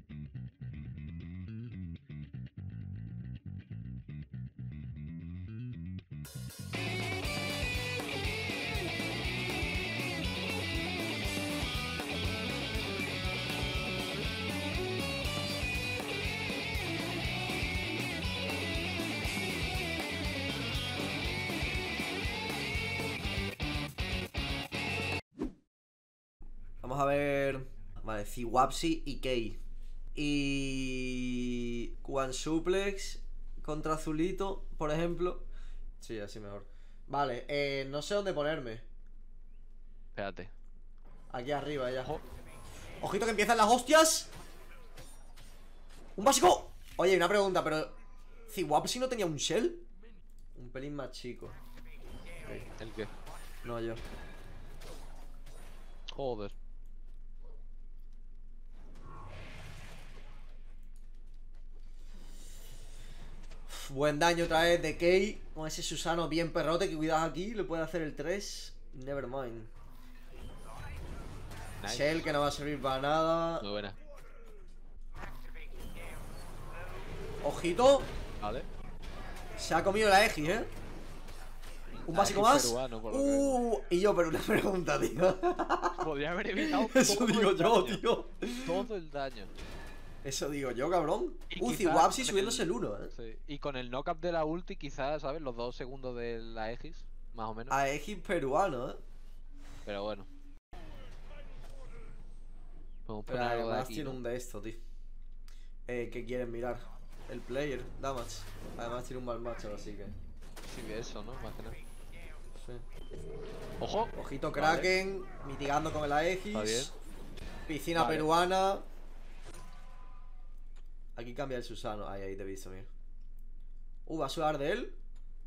Vamos a ver. Vale, Ziwapsi y Kei. Y. One Suplex contra Azulito, por ejemplo. Sí, así mejor. Vale, no sé dónde ponerme. Espérate. Aquí arriba ya. Ojo. Ojito que empiezan las hostias. ¡Un básico! Oye, una pregunta, pero ¿Ziwapsi no tenía un shell? Un pelín más chico. Okay. ¿El qué? No, yo. Joder. Buen daño otra vez de Kei. Con ese Susano bien perrote que cuidado aquí. Le puede hacer el 3. Nevermind. Nice. Shell que no va a servir para nada. Muy buena. Ojito. Vale. Se ha comido la Aegis, Un básico más. Peruano, por lo Y yo, pero una pregunta, tío. Podría haber evitado Eso todo digo el yo, daño. tío. Todo el daño. Eso digo yo, cabrón. Y Ziwapsi quizá subiéndose el 1, Sí. Y con el knock-up de la ulti, quizás, ¿sabes? Los 2 segundos de la Aegis, más o menos. Aegis peruano, Pero bueno. Podemos Pero poner algo de además aquí, tiene ¿no? un de esto, tío. ¿Qué quieren mirar? El player, damage. Además tiene un mal matchup, así que. Sí, que eso, ¿no? Más que nada. Sí. ¡Ojo! Ojito Vale. Kraken, mitigando con el Aegis. Está bien. Piscina Vale. peruana. Aquí cambia el Susano. Ahí te he visto, mira. Va a sudar de él.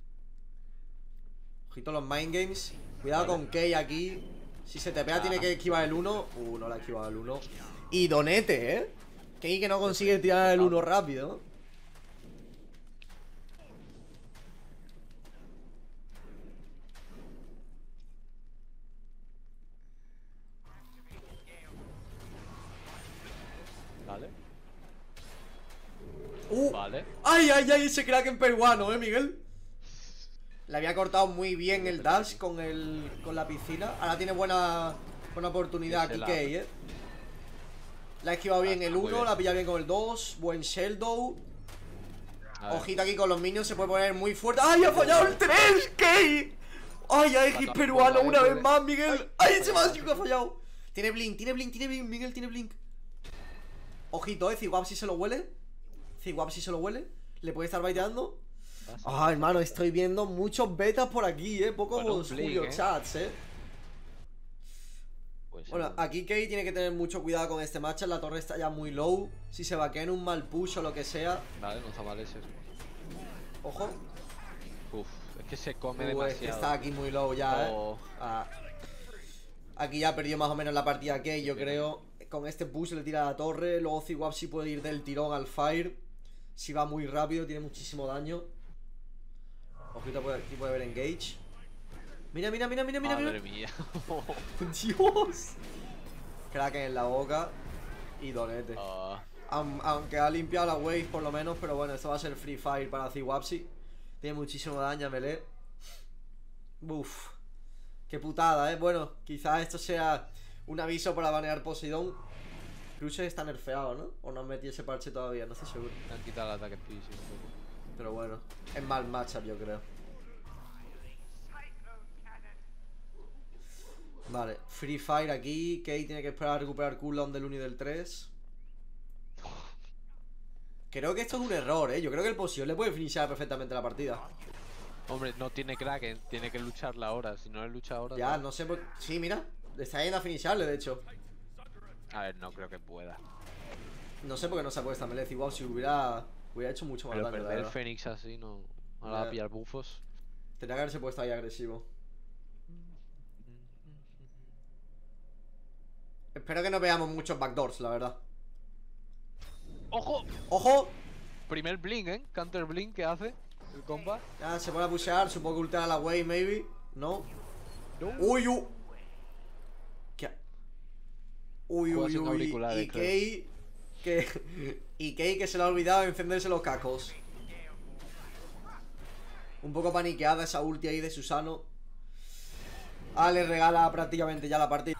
Ojito los mind games. Cuidado Vale. con Kei aquí. Si se te pega tiene que esquivar el 1. No le ha esquivado el 1. Y Donete, Kei que no consigue tirar el 1 rápido. Vale. Vale. Ay, ese Kraken peruano, Miguel. Le había cortado muy bien el dash con la piscina. Ahora tiene buena oportunidad aquí Kei, Le ha esquivado bien el 1, la ha pillado bien con el 2. Buen Sheldow. Ojito aquí con los minions, se puede poner muy fuerte. ¡Ay, ha fallado el 3, Kei! ¡Ay, Aegis peruano una vez más, Miguel! ¡Ay, ese básico ha fallado! Tiene blink, Miguel, tiene blink. Ojito, Ziwapsi se lo huele. Ziwapsi se lo huele. Le puede estar baiteando. Hermano, estoy viendo muchos betas por aquí, pocos Julio chats, Pues bueno, aquí Kei tiene que tener mucho cuidado con este matchup. La torre está ya muy low. Si se va a caer en un mal push o lo que sea. Vale, no está mal ese. Ojo. Uf, es que se come demasiado. Es que está aquí muy low ya, Aquí ya perdió más o menos la partida Kei, yo creo. Con este push le tira a la torre. Luego Ziwapsi puede ir del tirón al fire. Si va muy rápido, tiene muchísimo daño. Ojito, aquí puede haber engage. Mira. Madre mía. Dios. Kraken en la boca. Y Donete. Aunque ha limpiado la wave por lo menos. Pero bueno, esto va a ser free fire para Ziwapsi. Tiene muchísimo daño a melee. Uff. Qué putada, Bueno, quizás esto sea un aviso para banear Poseidón. Cruces está nerfeado, ¿no? O no han metido ese parche todavía, no estoy seguro. Me han quitado el ataque speed, sí, un poco. Pero bueno, es mal matchup, yo creo. Vale, Free Fire aquí. Kei tiene que esperar a recuperar cooldown del 1 y del 3. Creo que esto es un error, Yo creo que el Poseidón le puede finishar perfectamente la partida. Hombre, no tiene Kraken, tiene que lucharla ahora. Si no le lucha ahora. Ya, no sé por... Sí, mira, le está yendo a finisharle, de hecho. A ver, no creo que pueda. No sé por qué no se ha puesto a melee. Igual si hubiera hecho mucho más Pero daño. perder el Fénix así no. Ahora va a pillar buffos. Tenía que haberse puesto ahí agresivo. Espero que no veamos muchos backdoors, la verdad. ¡Ojo! ¡Ojo! Primer blink, Counter blink que hace el compa. Ya, se pone a pushear, supongo que ultar a la wave, maybe. No. Uy, ¿Qué? Uy. Y Kei Ikei que se le ha olvidado encenderse los cascos. Un poco paniqueada esa ulti ahí de Susano. Le regala prácticamente ya la partida.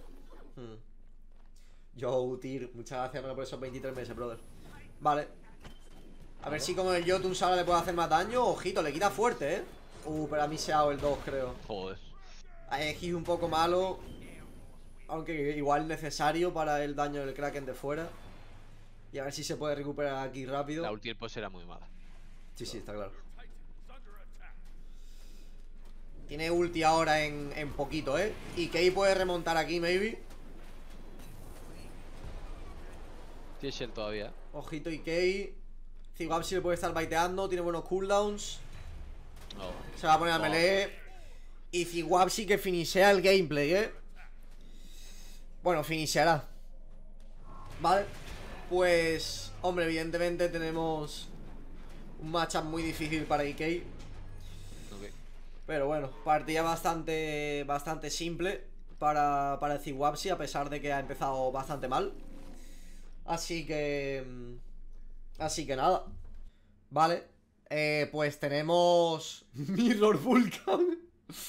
Yo, Utir, muchas gracias por esos 23 meses, brother. Vale. A ver si con el Jotun ahora le puede hacer más daño. Ojito, le quita fuerte, pero a mí se ha dado el 2, creo. Joder. Es un poco malo. Aunque igual necesario para el daño del Kraken de fuera. Y a ver si se puede recuperar aquí rápido. La ulti del boss era muy mala. Sí, está claro. Tiene ulti ahora en poquito, Y Kei puede remontar aquí, maybe. Tiene Shell todavía. Ojito Ikei. Zigwapsi le puede estar baiteando. Tiene buenos cooldowns. Se va a poner a melee. Y Zigwapsi que finishea el gameplay, Bueno, finisheará. Vale. Pues, hombre, evidentemente tenemos un matchup muy difícil para Ikei. Pero bueno, partida bastante simple para el Zigwapsi, a pesar de que ha empezado bastante mal. Así que nada. Vale. Pues tenemos Mirror Vulcan.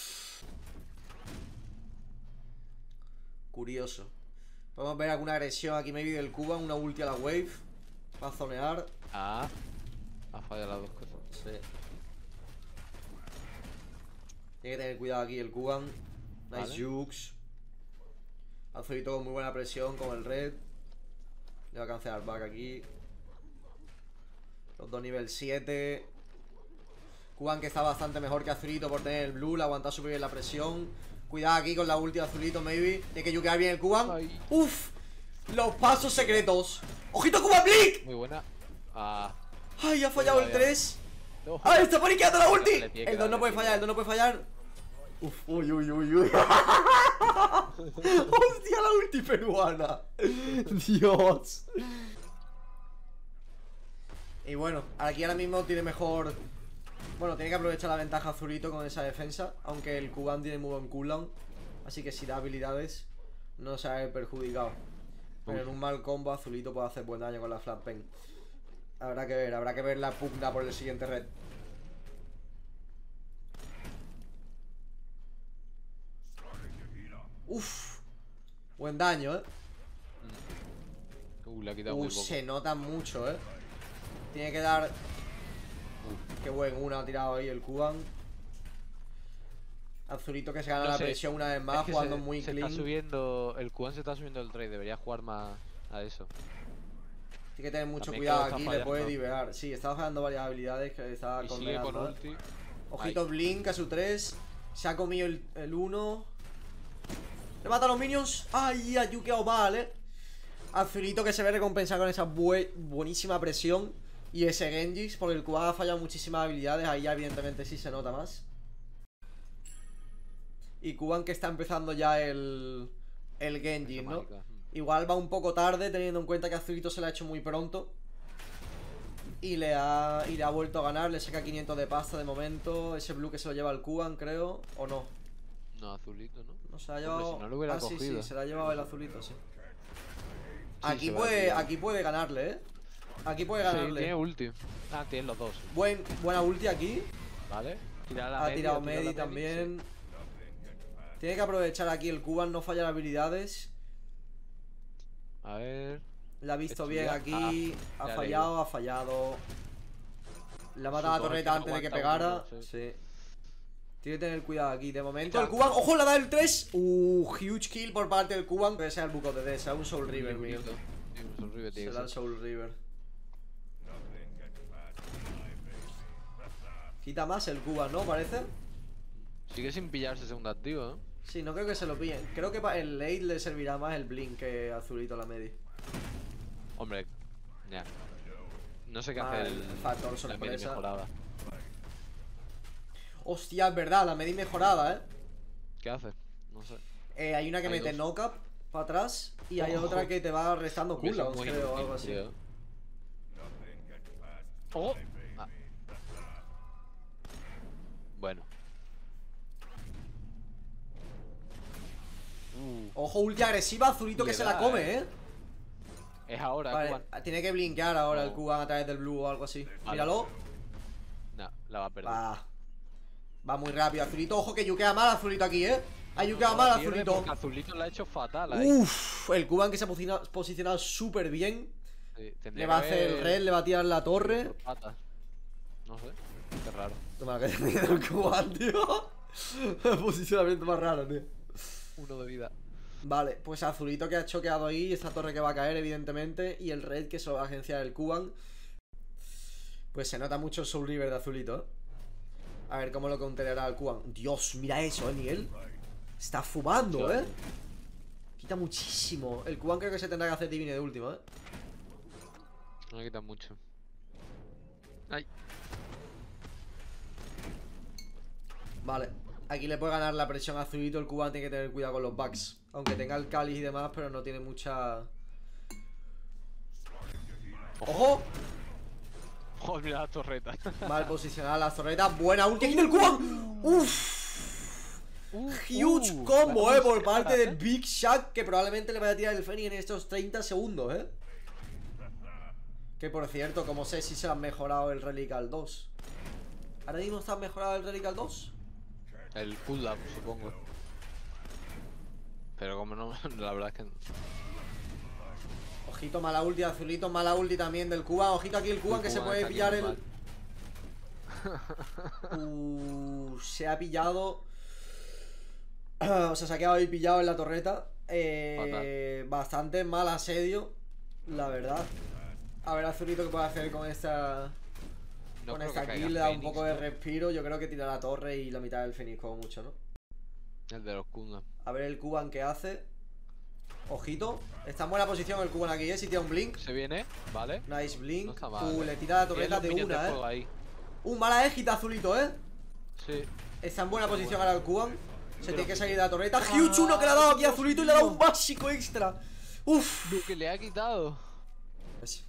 Curioso. Podemos ver alguna agresión aquí maybe del Cuban. Una ulti a la wave. Va a zonear. Ha fallado las dos cosas. Sí. Tiene que tener cuidado aquí el Cuban. Nice jukes. Azulito con muy buena presión con el red. Le va a cancelar back aquí. Los dos nivel 7. Cuban que está bastante mejor que Azulito por tener el blue. Le aguanta súper bien la presión. Cuidado aquí con la ulti de Azulito, maybe. Tiene que yukear bien el Cuban. Uf. Los pasos secretos. ¡Ojito Cuban Blink! Muy buena. Ay, ha fallado el 3. ¡Ay, está paniqueando la ulti! El 2 no puede fallar, el 2 no puede fallar. Uf, uy. Hostia, la ulti peruana. Dios. Y bueno, aquí ahora mismo tiene mejor. Bueno, tiene que aprovechar la ventaja Azulito con esa defensa. Aunque el Kugan tiene muy buen cooldown. Así que si da habilidades no se va a ver perjudicado. Pero en un mal combo Azulito puede hacer buen daño con la Flat Pen. Habrá que ver la pugna por el siguiente red. Uf. Buen daño, le ha quitado muy poco. Se nota mucho, Tiene que dar. Qué buen ha tirado ahí el Kuban. Azulito que se gana la presión una vez más, jugando muy clean. Está subiendo, el Kuban se está subiendo el trade, debería jugar más a eso. Tiene que tener mucho cuidado aquí, le puede divear. Sí, estaba fallando varias habilidades que estaba condenando. Ojito Blink a su 3. Se ha comido el 1. Le mata a los minions. Ay, ha yukeado mal, Azulito que se ve recompensado con esa buenísima presión. Y ese Genji, porque el Kuban ha fallado muchísimas habilidades. Ahí ya evidentemente sí se nota más. Y Kuban que está empezando ya el Genji, ¿no? Igual va un poco tarde, teniendo en cuenta que Azulito se la ha hecho muy pronto. Y le ha vuelto a ganar. Le saca 500 de pasta de momento. Ese blue que se lo lleva el Kuban, creo. ¿O no? No, Azulito, ¿no? No, se la ha llevado. Si no lo hubiera cogido. Sí, se la ha llevado el Azulito, sí. Aquí puede ganarle, Aquí puede ganarle. Sí, tiene ulti. Tienen los dos. Buena ulti aquí. Vale. Ha tirado Medi también. Sí. Tiene que aprovechar aquí el Kuban, no fallar habilidades. A ver. La ha visto bien aquí. Ha fallado. Le ha matado a la torreta antes de que pegara. Sí. Tiene que tener cuidado aquí. De momento el Kuban. ¡Ojo! Le ha dado el 3. Huge kill por parte del Kuban. Que sea el buco de D. Sea un Soul River, mío. Se da el Soul River. Quita más el Kuban, ¿no? Parece. Sigue sin pillarse segundo activo, ¿no? Sí, no creo que se lo pillen. Creo que para el late le servirá más el Blink que Azulito la Medi. Hombre, ya. No sé qué hacer el factor sorpresa. La Medi mejorada. Hostia, es verdad, la Medi mejorada, ¿Qué hace? No sé. Hay una que mete knock-up para atrás y hay otra que te va restando cooldowns, creo, o algo así. Bueno. Ojo, ulti agresiva, Azulito que se la come, Es ahora, Vale, Kuban. tiene que blinkear ahora el No. Kuban a través del blue o algo así. Vale. Míralo. No, la va a perder. Va muy rápido, Azulito. Ojo que yukea mal Azulito aquí, Ha yukeado mal pierde Azulito. porque Azulito la ha hecho fatal ahí. Uff, el Kuban que se ha posicionado súper bien. Sí, Le va a hacer el red, le va a tirar la torre. por patas. No sé, qué raro. Toma, que ha tenido el Kuban, tío. El posicionamiento más raro, tío. 1 de vida. Vale, pues Azulito que ha choqueado ahí. Esta torre que va a caer, evidentemente. Y el red que se lo va a agenciar el Kuban. Pues se nota mucho el Soul River de Azulito, A ver cómo lo counterará el Kuban. Dios, mira eso, Miguel. Está fumando, Quita muchísimo. El Kuban creo que se tendrá que hacer divine de último, No le quitan mucho. Ay. Vale. Aquí le puede ganar la presión a Azulito. El Kuban tiene que tener cuidado con los bugs. Aunque tenga el cáliz y demás, pero no tiene mucha... ¡Ojo! Joder, mira las torretas. Mal posicionada la torreta. Buena ulti aquí del Kuban. Uff. Huge combo, por parte de Big Shaq. Que probablemente le vaya a tirar el Fénix en estos 30 segundos, Que por cierto, como sé si se han mejorado el Relic al 2. ¿Ahora mismo está mejorado el Relic al 2? El cooldown, supongo. Pero como no, la verdad es que... Ojito, mala ulti, Azulito, mala ulti también del Kuban. Ojito aquí el Kuban que se puede pillar el... se ha pillado... o sea, se ha quedado ahí pillado en la torreta. Bastante mal asedio, la verdad. A ver, Azulito qué puede hacer con esta... con esta kill, le da un poco de respiro. Yo creo que tira la torre y la mitad del Fénix como mucho, ¿no? El de los cooldown. A ver el Kuban qué hace. Ojito, está en buena posición el Kuban aquí, si tira un blink. Se viene, vale. Nice blink. No está mal, le tira la torreta de una, ahí. Mala égita, Azulito, Sí. Está en buena posición ahora el Kuban. Se tiene que salir de la torreta. Huge 1 que le ha dado aquí a Azulito y le ha dado un básico extra. Uff. Lo que le ha quitado. Pues,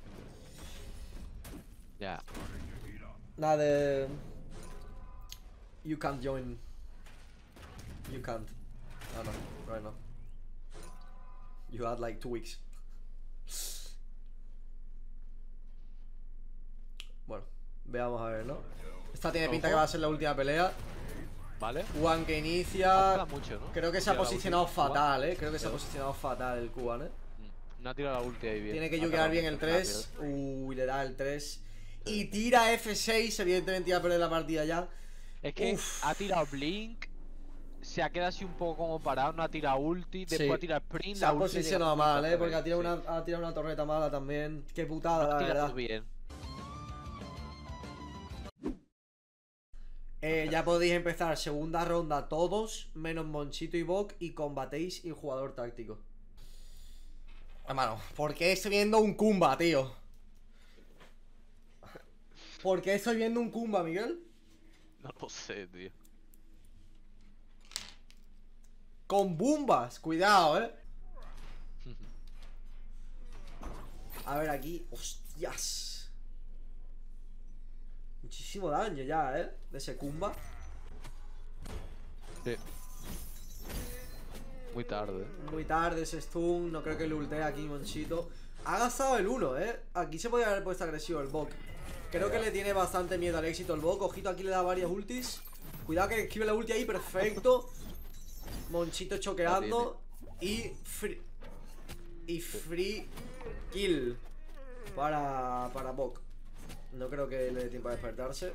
Ya. nada de... You can't join. You can't. No, right now. You had like 2 weeks. Bueno, veamos a ver, ¿no? Esta tiene pinta que va a ser la última pelea. Vale. Kuban que inicia. Mucho, ¿no? Creo que se ha posicionado fatal, Creo que se ha posicionado fatal el Kuban, No ha tirado la ulti ahí bien. Tiene que yukear bien el 3. Uy, le da el 3. Y tira F6. Evidentemente iba a perder la partida ya. Es que ha tirado Blink. Se ha quedado así un poco como parado. No ha tirado ulti. Después ha tirado sprint. Se ha posicionado mal, porque ha tirado una torreta mala también. Qué putada, la verdad. Bien. Ya podéis empezar segunda ronda todos, menos Monchito y Bok, y combatéis y jugador táctico. Hermano, ¿por qué estoy viendo un Kumba, tío? ¿Por qué estoy viendo un Kumba, Miguel? No lo sé, tío. Con bombas, cuidado, A ver aquí, hostias. Muchísimo daño ya, de ese Kumba. Sí. Muy tarde. Muy tarde ese stun, no creo que le ultee aquí Monchito. Ha gastado el 1, Aquí se podría haber puesto agresivo el Bok. Creo que le tiene bastante miedo al éxito el Bok. Ojito, aquí le da varias ultis. Cuidado que esquive la ulti ahí, perfecto. Monchito choqueando. Y free kill para Bok. No creo que le dé tiempo a despertarse.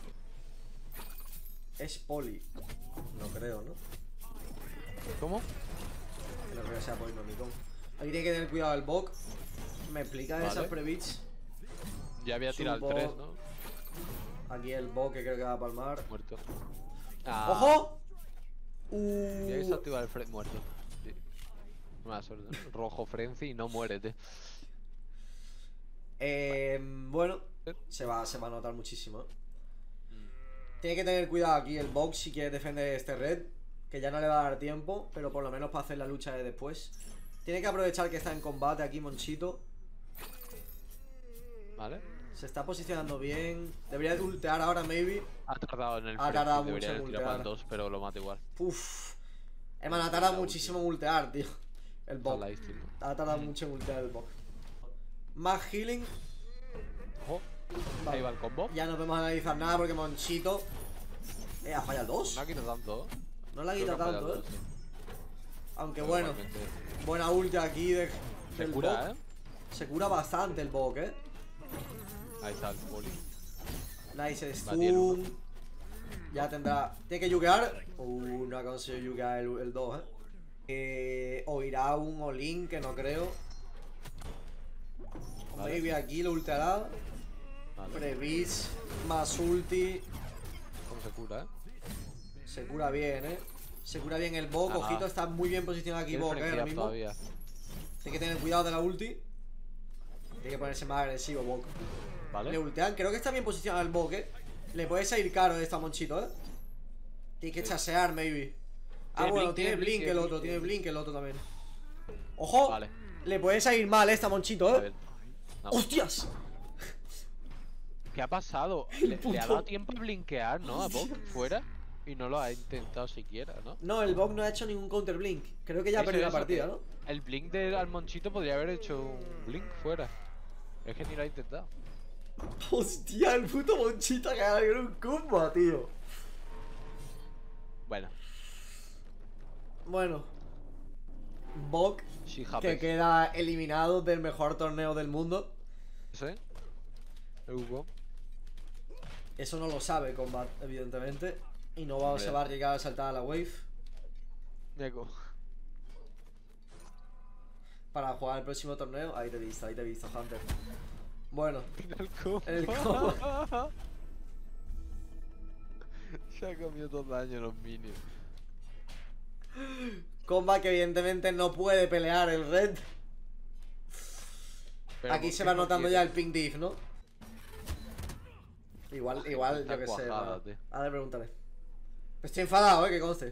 Es poli. No creo, ¿no? ¿Cómo? No creo que sea poli, no, Nikon. Aquí tiene que tener cuidado el Bok. ¿Me explica esas pre-beats? Ya había tirado el 3, ¿no? Aquí el Bok que creo que va a palmar. Muerto. ¡Ojo! Ya que se activa el Frenzy muerto. Sí. Mala suerte, ¿no? Rojo Frenzy y no muérete. Bueno, se va a notar muchísimo. Tiene que tener cuidado aquí el Bok si quiere defender este red, que ya no le va a dar tiempo, pero por lo menos para hacer la lucha de después. Tiene que aprovechar que está en combate aquí Monchito. Vale. Se está posicionando bien. Debería de ultear ahora, maybe. Ha tardado en el Ha tardado mucho en ultear. ultear. 2, pero lo mata igual. Uff. Hermano, ha tardado muchísimo en ultear, tío. El Bok. Ha tardado mucho en ultear el Bok. Más healing. Ojo. Vale. Ahí va el combo. Ya no podemos analizar nada porque Monchito. Ha fallado el 2. No ha quitado tanto. No la Creo quita que ha fallado tanto, el dos, sí. Aunque Pero bueno, igualmente buena ulti aquí se del cura, Bok. Se cura bastante el Bok, Ahí está el poli. Nice Va, tiene uno. stun. Ya tendrá. Tiene que yukear. No ha conseguido yukear el 2, o irá un all-in, que no creo. Vale. Maybe aquí lo ultiará. Vale. Previs más ulti. ¿Cómo se cura, Se cura bien, Se cura bien el Bok. Ojito, está muy bien posicionado aquí Tiene Bok, ahora frenzy mismo. todavía. Tiene que tener cuidado de la ulti. Tiene que ponerse más agresivo, Bok. Vale. Le ultean, creo que está bien posicionado el Bok, Le puede salir caro de esta Monchito, Tiene que chasear, maybe. Bueno, tiene blink el otro, tiene blink el otro también. ¡Ojo! Vale. Le puede salir mal esta Monchito, A ver. No. ¡Hostias! ¿Qué ha pasado? Le ha dado tiempo a blinkear, ¿no? A Bok fuera. Y no lo ha intentado siquiera, ¿no? No, el Bok no ha hecho ningún counter blink. Creo que ya ha Eso, perdido la eso, partida, que ¿no? El blink del Almonchito podría haber hecho un blink fuera. Es que ni lo ha intentado. Hostia, el puto Monchito que ha ganado un combo, tío. Bueno, Bueno. Bok, sí, que happens. queda eliminado del mejor torneo del mundo. ¿Sí? El Wukong. Eso no lo sabe Combat, evidentemente. Y no va, se va a llegar a saltar a la wave Neko. para jugar el próximo torneo. Ahí te he visto, Hunter. Bueno, El combo. el combo. Se ha comido todo el daño los minions. Combat que evidentemente no puede pelear el red. Pero Aquí ¿por se qué va no notando quiere? ya el ping diff, ¿no? Igual, Está yo que sé. cuajada, tío. Ahora pregúntale. Estoy enfadado, que conste.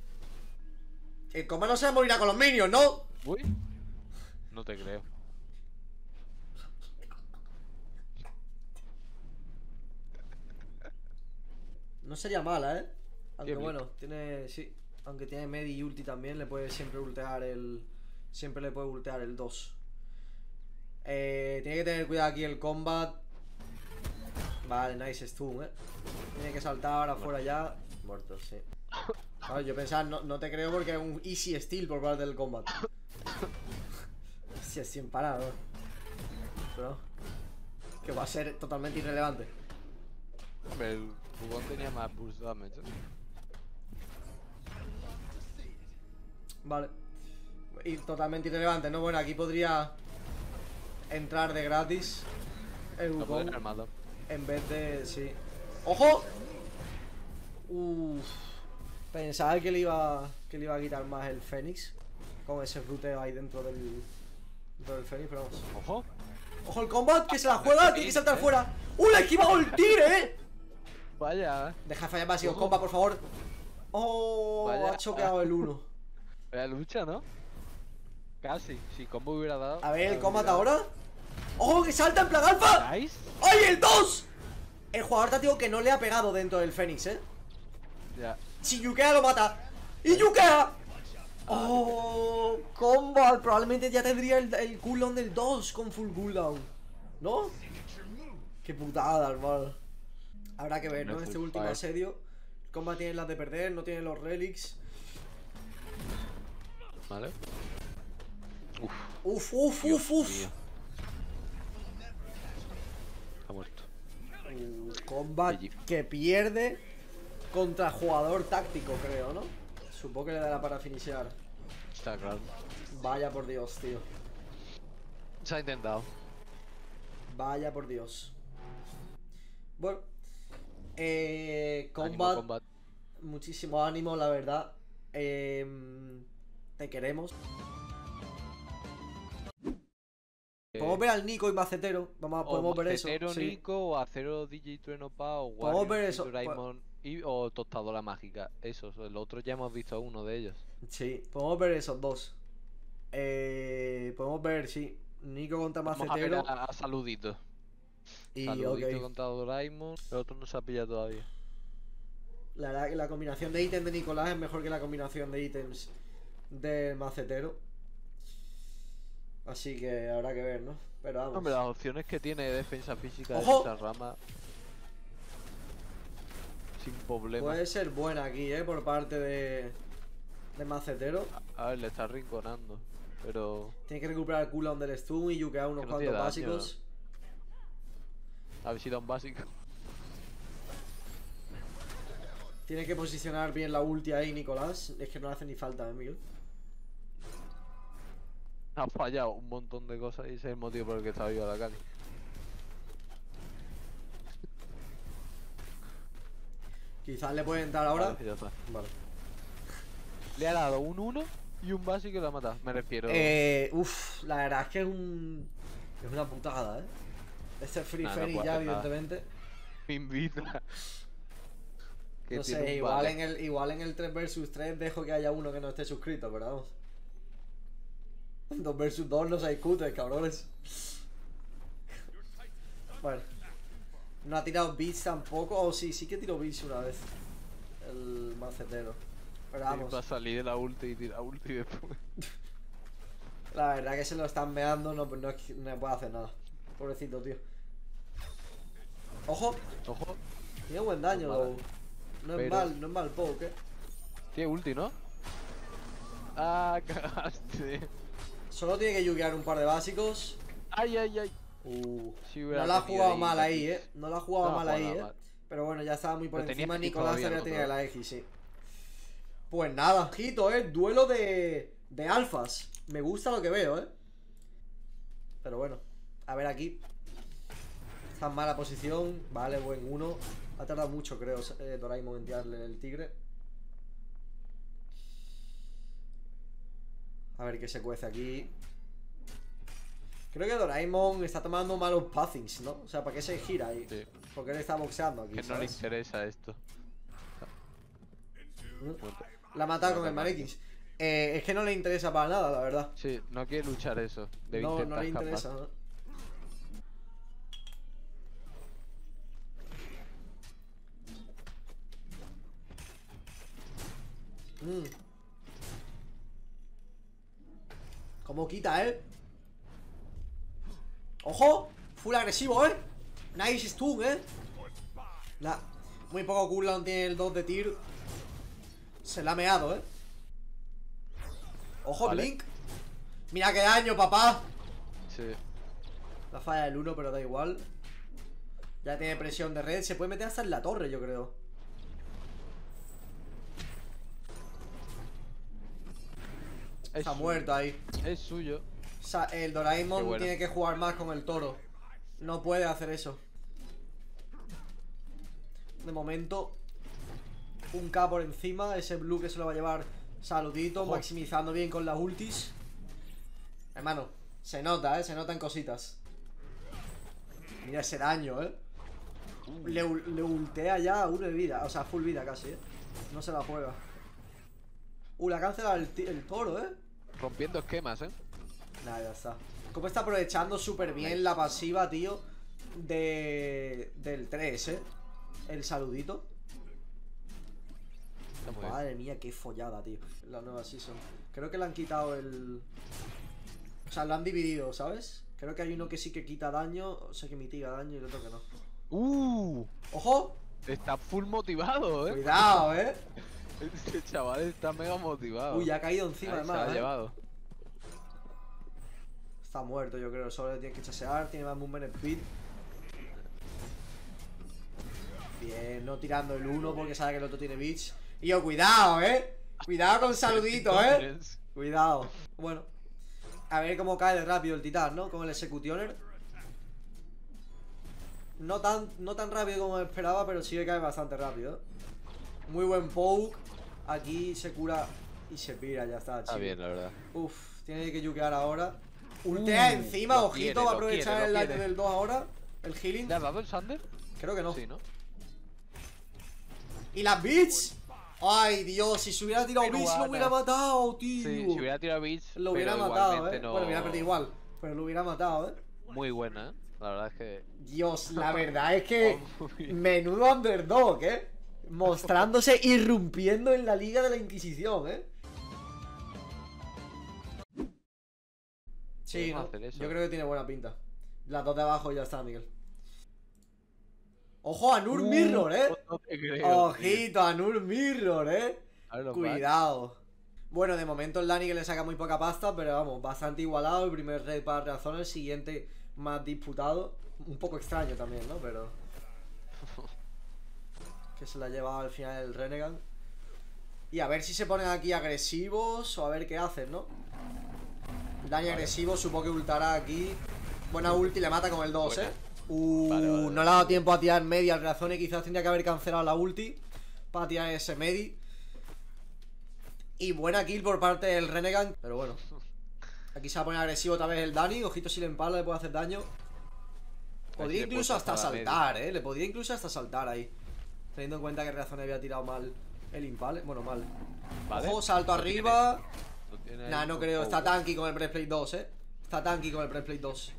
El Combat no se morirá con los minions, ¿no? Uy. No te creo. No sería mala, Aunque Bien, bueno, tiene. Sí. Aunque tiene Medi y ulti también, le puede siempre ultear el. Siempre le puede ultear el 2. Tiene que tener cuidado aquí el Combat. Vale, nice stun, Tiene que saltar ahora fuera ya. Muerto, sí. Vale, yo pensaba, no te creo porque es un easy steal por parte del Combat. Si es sin parar, pero que va a ser totalmente irrelevante. Hombre, el Wukong tenía más burst damage. Vale. Y totalmente irrelevante, ¿no? Bueno, aquí podría entrar de gratis el No puede Wukong haber matado. en vez de... sí. ¡Ojo! Uff. Pensaba que le iba a quitar más el Fénix con ese ruteo ahí dentro del Fénix, pero vamos. Ojo. ¡Ojo el Combat! ¡Que se la juega! ¡Tiene que saltar fuera! ¡Uh! ¡La ha esquivado el tir, Vaya. Deja de fallar básico, Ojo. Combat, por favor. ¡Oh! Vaya. Ha choqueado el 1. Vaya lucha, ¿no? Casi. Si combo hubiera dado. A ver, el Combat hubiera ahora. ¡Ojo! ¡Que salta en plan alfa! dado. Nice. ¡Ay, el 2! El jugador táctico que no le ha pegado dentro del Fénix, Ya. Si yukea lo mata. ¡Y yukea! ¡Oh! Combat. Probablemente ya tendría el cooldown del 2 con full cooldown, ¿no? ¡Qué putada, hermano! Habrá que ver, ¿no? No, Este full último fire. asedio. El Combat tiene las de perder, no tiene los relics. Vale. Uf. Uf, uf, Dios uf, uf. mío. Está muerto. Combat GG. que pierde contra jugador táctico, creo, ¿no? Supongo que le dará para finishar. Está claro. Vaya por Dios, tío. Se ha intentado. Vaya por Dios. Bueno. Ánimo, Combat. combat. Muchísimo ánimo, la verdad. Te queremos. Podemos ver al Nico y Macetero. Podemos ver eso. Macetero, Sí. Nico, o Acero DJ Trueno Pa, o Podemos ver Wario, eso. Doraemon o Tostadora Mágica. Esos, el otro ya hemos visto uno de ellos. Sí, podemos ver esos dos. Podemos ver, sí. Nico contra Vamos a ver Macetero. a Saludito. Y Saludito ok. contra Doraemon. El otro no se ha pillado todavía. La verdad que la combinación de ítems de Nicolás es mejor que la combinación de ítems de Macetero. Así que habrá que ver, ¿no? Pero vamos. Hombre, las opciones que tiene de defensa física ¡Ojo! de esa rama. Sin problema. Puede ser buena aquí, por parte de macetero. A ver, le está rinconando. Pero. Tiene que recuperar el cooldown del stun y yukear unos Que no cuantos tiene daño, básicos. A ver si da un básico. Tiene que posicionar bien la ulti ahí, Nicolás. Es que no le hace ni falta, Miguel. Ha fallado un montón de cosas y ese es el motivo por el que está viva la Cali. Quizás le puede entrar ahora. Vale, ya está. Vale. Le ha dado un 1 y un básico y lo ha matado. Me refiero. Uff, la verdad es que es una putada, Este Free Nah, no Fairy puede ya, hacer nada. evidentemente. Me invita. Que No tiene sé, un igual en el 3 vs 3 dejo que haya uno que no esté suscrito, pero vamos. 2 vs 2 no se discute, cabrones. Bueno. No ha tirado beats tampoco. O sí que tiró beats una vez. El macetero. Pero vamos. Va a salir de la ulti y tira ulti después. La verdad que se lo están meando, no puede hacer nada. Pobrecito, tío. ¡Ojo! Ojo. Tiene buen daño, Vale. No es Pero- mal poke, Tiene ulti, ¿no? Ah, cagaste. Solo tiene que yukear un par de básicos. Ay, ay, ay. No Si hubiera la ha tenido jugado ahí mal la ahí, X. No la ha jugado No la ha mal ahí, jugado mal. Pero bueno, ya estaba muy por Pero tenía encima. X Nicolás todavía, todavía ¿no? tenía la X, sí. Pues nada, ojito, duelo de alfas. Me gusta lo que veo, Pero bueno, a ver aquí. Está en mala posición. Vale, buen uno. Ha tardado mucho, creo, Doraemon en tirarle el tigre. A ver qué se cuece aquí. Creo que Doraemon está tomando malos pathings, ¿no? O sea, ¿para qué se gira ahí? Sí. Porque él está boxeando aquí, Que no le ¿sabes? interesa esto. La ha matado con el Manekins. Es que no le interesa para nada, la verdad. Sí, no quiere luchar eso. Debe No intentar le escapar. interesa, ¿no? ¿Cómo quita, ¡Ojo! Full agresivo, Nice stun, Muy poco cooldown tiene el 2 de Tyr. Se la ha meado, Ojo, Vale. Blink. Mira qué daño, papá. Sí. La falla del 1, pero da igual. Ya tiene presión de red. Se puede meter hasta en la torre, yo creo. Está muerto ahí. Es suyo. O sea, el Doraemon Qué bueno. tiene que jugar más con el toro. No puede hacer eso. De momento, un K por encima. Ese blue que se lo va a llevar Saludito, Ojo. maximizando bien con las ultis. Hermano, se nota, se notan cositas. Mira ese daño, Le ultea ya a 1 de vida. O sea, full vida casi, No se la juega. Le ha cancelado el toro, Rompiendo esquemas, Nada, ya está. Como está aprovechando súper bien la pasiva, tío, del 3, El saludito. Está muy bien. Madre mía, qué follada, tío. La nueva season. Creo que le han quitado el... O sea, lo han dividido, ¿sabes? Creo que hay uno que sí que quita daño, o sea, que mitiga daño y el otro que no. ¡Ojo! Está full motivado, Cuidado, Este chaval está mega motivado. Uy, ha caído encima Ahí se lo ha además, llevado. Está muerto, yo creo. Solo le tiene que chasear, tiene más movement speed. Bien, no tirando el 1 porque sabe que el otro tiene beach. Y yo, cuidado, Cuidado con saludito, Cuidado. Bueno, a ver cómo cae de rápido el titán, ¿no? Con el executioner. No tan rápido como esperaba, pero sí que cae bastante rápido. Muy buen poke. Aquí se cura y se pira, ya está, Está chico. bien, la verdad. Uf, tiene que yukear ahora. Ultea encima, lo ojito, quiere, va a lo aprovechar quiere, el lo daño quiere. del 2 ahora. El healing. ¿Le has dado el Sander? Creo que no. Sí, ¿no? ¿Y las beats? Ay, Dios, si se hubiera tirado beats lo Peruana. hubiera matado, tío. Sí, si hubiera tirado beats, Lo hubiera pero matado, igualmente no... Bueno, hubiera perdido igual, pero lo hubiera matado, Muy buena, La verdad es que... Dios, la verdad es que Muy bien. menudo underdog, mostrándose, irrumpiendo en la Liga de la Inquisición, Sí, ¿no? Yo creo que tiene buena pinta. Las dos de abajo ya está, Miguel. Ojo, Anur Mirror, No te creo, ojito, Anur Mirror, cuidado. Bueno, de momento el Dani que le saca muy poca pasta, pero vamos, bastante igualado. El primer raid para Reazón, el siguiente más disputado. Un poco extraño también, ¿no? Pero... que se la ha llevado al final el Renegan. Y a ver si se ponen aquí agresivos o a ver qué hacen, ¿no? El Dani agresivo, supongo que ultará aquí. Buena ulti, le mata con el 2, vale. No le ha dado tiempo a tirar media al Reazón y quizás tendría que haber cancelado la ulti para tirar ese medi. Y buena kill por parte del Renegan. Pero bueno, aquí se va a poner agresivo otra vez el Dani. Ojito, si le empala le puede hacer daño. Podría incluso hasta saltar, le podría incluso hasta saltar ahí, teniendo en cuenta que Reazón había tirado mal el impale. Bueno, mal. Vale. Ojo, salto arriba. Nah, no creo. Está tanky con el breastplate 2, Está tanky con el breastplate 2.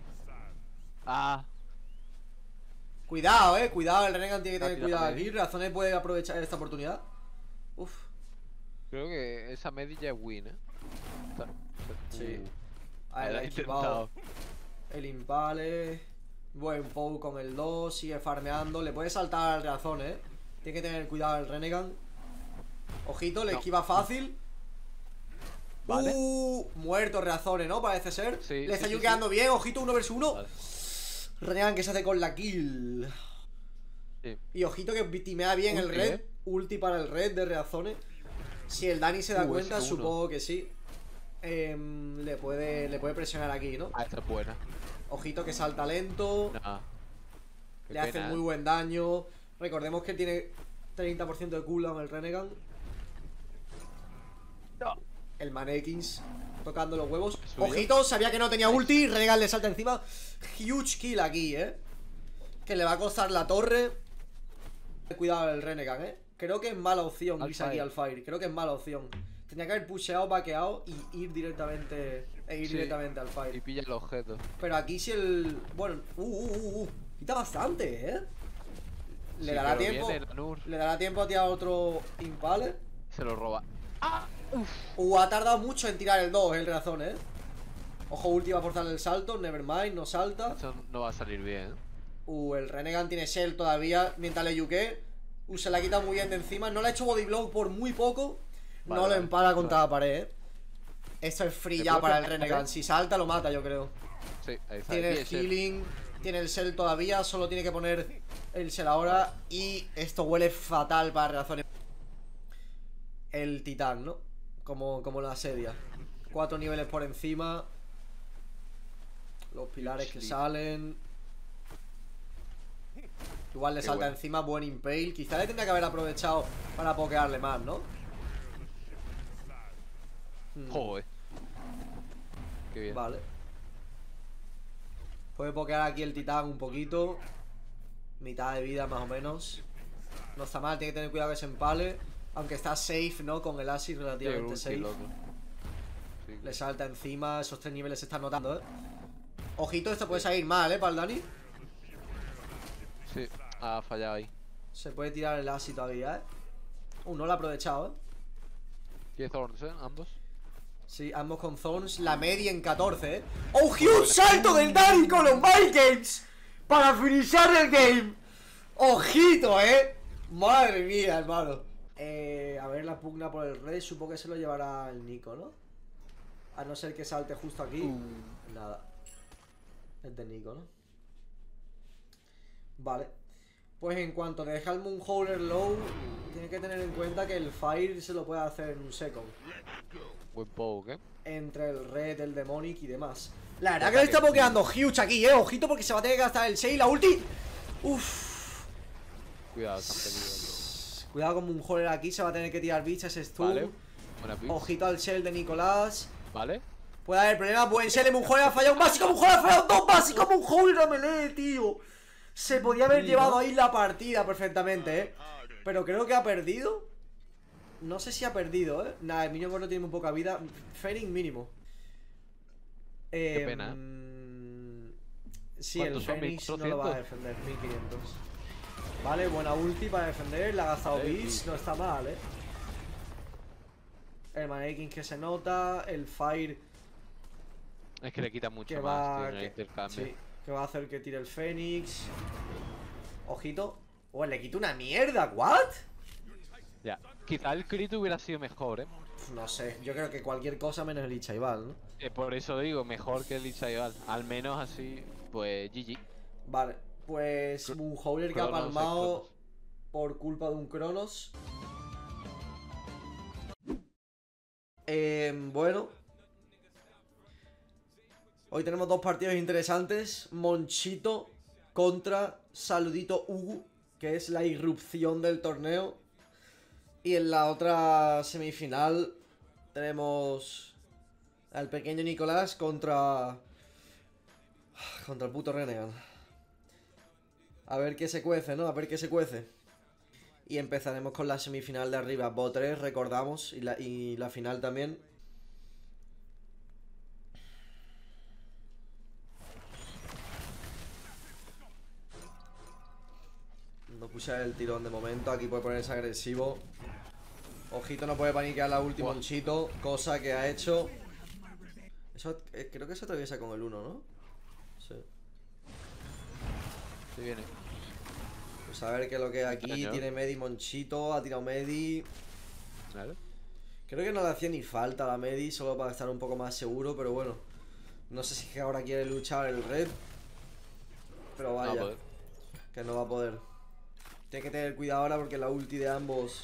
Cuidado, cuidado. El Renegan tiene que tener cuidado aquí. Reazón puede aprovechar esta oportunidad. Uf. Creo que esa media ya es win, Sí. A ver, ha esquivado el impale. Buen poke con el 2. Sigue farmeando. Le puede saltar al Reazón, Tiene que tener cuidado el Renegan. Ojito, le esquiva fácil. Vale. Muerto Reazón, ¿no? Parece ser. Sí, le está yukeando bien. Ojito, 1 vs 1. Vale. Renegan que se hace con la kill. Sí. Y ojito que timea bien el red. Ulti para el red de Reazón. Si el Dani se da cuenta, supongo que sí. Le puede presionar aquí, ¿no? Esta es buena. Ojito que salta lento. Le hace muy buen daño. Recordemos que tiene 30% de cooldown el Renegan. El Manekins tocando los huevos. Ojito, sabía que no tenía ulti. Renegan le salta encima. Huge kill aquí, que le va a costar la torre. Cuidado el Renegan, Creo que es mala opción irse aquí al Fire. Creo que es mala opción. Tenía que haber pusheado, vaqueado y ir directamente directamente al Fire. Y pilla el objeto. Pero aquí si el... Bueno, quita bastante, Le dará tiempo. Le dará tiempo a tirar otro impale. Se lo roba. Ha tardado mucho en tirar el 2, el Reazón, Ojo, ulti va a forzar el salto. Nevermind, no salta. Eso no va a salir bien, el Renegan tiene Shell todavía. Mientras le yuke. Se la quita muy bien de encima. No le ha hecho body block por muy poco. Vale, no lo empala contra la pared, Esto es free ya para el Renegan. Si salta lo mata, yo creo. Sí, ahí está. Tiene el healing, tiene el Shell todavía. Solo tiene que poner el Shell ahora. Y esto huele fatal para Reazón. El titán, ¿no? Como la asedia. 4 niveles por encima. Los pilares que salen. Igual le salta encima, buen impale. Quizá le tendría que haber aprovechado para pokearle más, ¿no? Joder. Qué bien. Vale. Puede pokear aquí el titán un poquito. Mitad de vida más o menos. No está mal, tiene que tener cuidado que se empale. Aunque está safe, ¿no? Con el Asi relativamente safe. Le salta encima. Esos 3 niveles se están notando, Ojito, esto puede salir mal, para el Dani. Sí, ha fallado ahí. Se puede tirar el Asi todavía, no lo ha aprovechado, Tiene Thorns, ambos. Sí, ambos con Thorns. La media en 14, ¡Oh, huge salto del Dani con los Mind Games! Para finishar el game. Ojito, Madre mía, hermano. A ver la pugna por el rey. Supongo que se lo llevará el Nico, ¿no? A no ser que salte justo aquí. Nada. Es de Nico, ¿no? Vale. Pues en cuanto te deja el Moonholder low, tienes que tener en cuenta que el Fire se lo puede hacer en un second. Buen poke, Entre el Red, el Demonic y demás. La verdad que le está pokeando huge aquí, Ojito, porque se va a tener que gastar el Shell, la ulti. Uff. Cuidado, están peligrosos. Cuidado con Moonholder aquí, se va a tener que tirar bichas, stun. Vale. Ojito al Shell de Nicolás. Vale. Puede haber problemas, buen Shell, Moonholder ha fallado un básico, Moonholder ha fallado 2 básicos, Moonholder a melee, tío. Se podía haber llevado ahí la partida perfectamente, Pero creo que ha perdido. No sé si ha perdido, Nada, el minion gordo tiene muy poca vida. Fairing mínimo. Qué pena, Sí, el Phoenix no lo va a defender. 1500. Vale, buena ulti para defender. La ha gastado Beast, no está mal, El Manekins que se nota. El Fire Es que le quita mucho Que más, va, tío, en el intercambio. sí, que va a hacer que tire el Fénix. Ojito. Oh, le quita una mierda, ¿what? Ya. Quizá el crit hubiera sido mejor, No sé, yo creo que cualquier cosa menos el Ichaival, ¿no? Por eso digo, mejor que el Ichaival. Al menos así, pues GG. Vale, pues un Howler que ha Cronos, palmado Cronos. por culpa de un Cronos. Bueno. Hoy tenemos dos partidos interesantes. Monchito contra Saludito Ugu, que es la irrupción del torneo. Y en la otra semifinal tenemos al pequeño Nicolás contra el puto Renegan. A ver qué se cuece, ¿no? A ver qué se cuece. Y empezaremos con la semifinal de arriba. Bot 3, recordamos. Y la final también. No puse el tirón de momento. Aquí puede ponerse agresivo. Ojito, no puede paniquear la última Monchito. Cosa que ha hecho. Eso, creo que se atraviesa con el 1, ¿no? Sí. Se viene. Pues a ver qué es lo que hay aquí. Tiene Medi Monchito. Ha tirado Medi. Claro. Creo que no le hacía ni falta a la Medi. Solo para estar un poco más seguro. Pero bueno. No sé si es que ahora quiere luchar el Red. Pero vaya. No, que no va a poder. Tiene que tener cuidado ahora porque la ulti de ambos.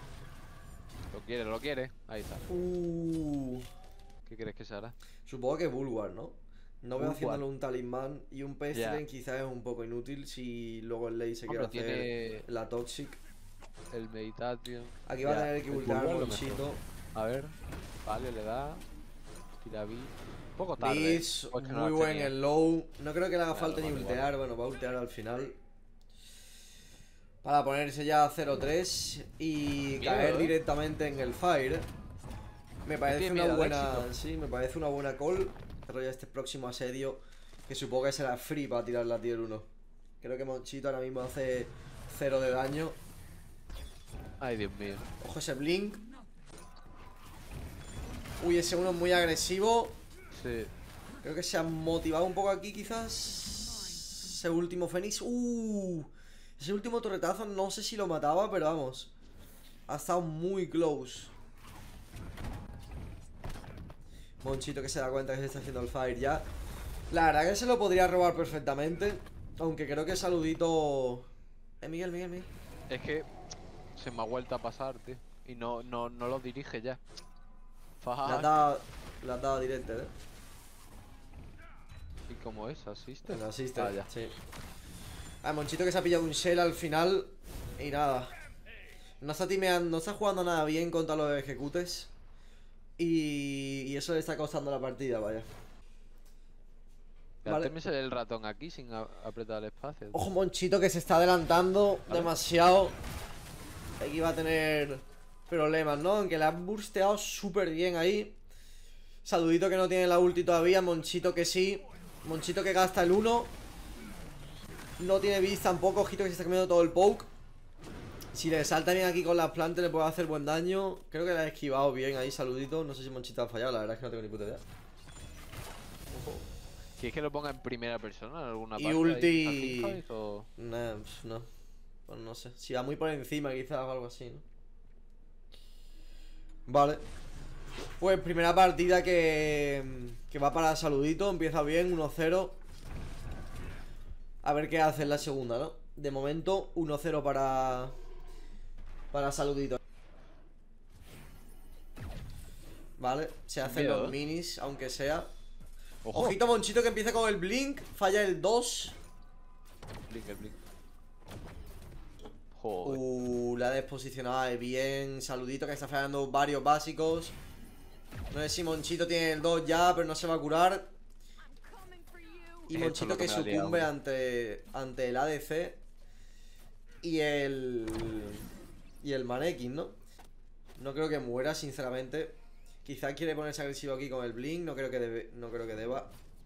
Lo quiere. Ahí está. ¿Qué crees que se hará? Supongo que Bulwark, ¿no? No veo Bulwark. haciéndole un talismán y un Pestilence quizás es un poco inútil si luego el Ley se quiere hacer tiene la Toxic. El Meditation. Aquí va a tener que ultar al Monchito. A ver. Vale, le da. Tira B. Un poco tarde. Blitz, muy buen el low. No creo que le haga falta ni vale, ultear. Bueno, va a ultear al final. Para ponerse ya 0-3 y caer directamente en el Fire. Me parece una buena. Sí, me parece una buena call. Pero ya este próximo asedio, que supongo que será free para tirar la tier 1. Creo que Monchito ahora mismo hace 0 de daño. Ay, Dios mío. Ojo ese blink. Uy, ese uno es muy agresivo. Sí. Creo que se ha motivado un poco aquí quizás. Ese último Fénix. Ese último torretazo no sé si lo mataba, pero vamos. Ha estado muy close. Monchito que se da cuenta que se está haciendo el fire ya. La verdad que se lo podría robar perfectamente. Aunque creo que Saludito... Miguel. Es que se me ha vuelto a pasar, tío. Y no lo dirige ya. Le has dado directo, ¿Y cómo es? ¿Asiste? El asiste, ya. sí. Monchito que se ha pillado un shell al final. Y nada. No está timeando, no está jugando nada bien contra los ejecutes. Y eso le está costando la partida, vaya. Vale. El ratón aquí sin apretar el espacio. Ojo Monchito que se está adelantando demasiado. Aquí va a tener problemas, ¿no? Aunque le han bursteado súper bien ahí. Saludito que no tiene la ulti todavía. Monchito que sí. Monchito que gasta el 1. No tiene vista tampoco. Ojito que se está comiendo todo el poke. Si le salta bien aquí con las plantas le puede hacer buen daño. Creo que le ha esquivado bien ahí, Saludito. No sé si Monchito ha fallado, la verdad es que no tengo ni puta idea. Si es que lo ponga en primera persona en alguna parte. Y ulti... No. No. Pues no sé. Si va muy por encima quizás o algo así, ¿no? Vale. Pues primera partida que va para Saludito. Empieza bien, 1-0. A ver qué hace en la segunda, ¿no? De momento, 1-0 para Saludito. Vale, se hacen los minis, aunque sea. Ojo. Ojito Monchito que empieza con el blink. Falla el 2. Blink. Joder. La desposicionada bien. Saludito que está fallando varios básicos. No sé si Monchito tiene el 2 ya, pero no se va a curar. Y Monchito que sucumbe ante el ADC y el Mannequin, ¿no? No creo que muera, sinceramente. Quizá quiere ponerse agresivo aquí con el blink. No creo que deba.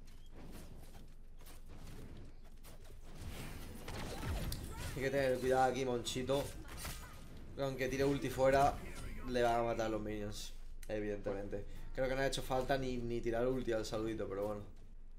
Hay que tener cuidado aquí, Monchito. Aunque tire ulti fuera, le van a matar los minions, evidentemente. Creo que no ha hecho falta ni tirar ulti al saludito, pero bueno.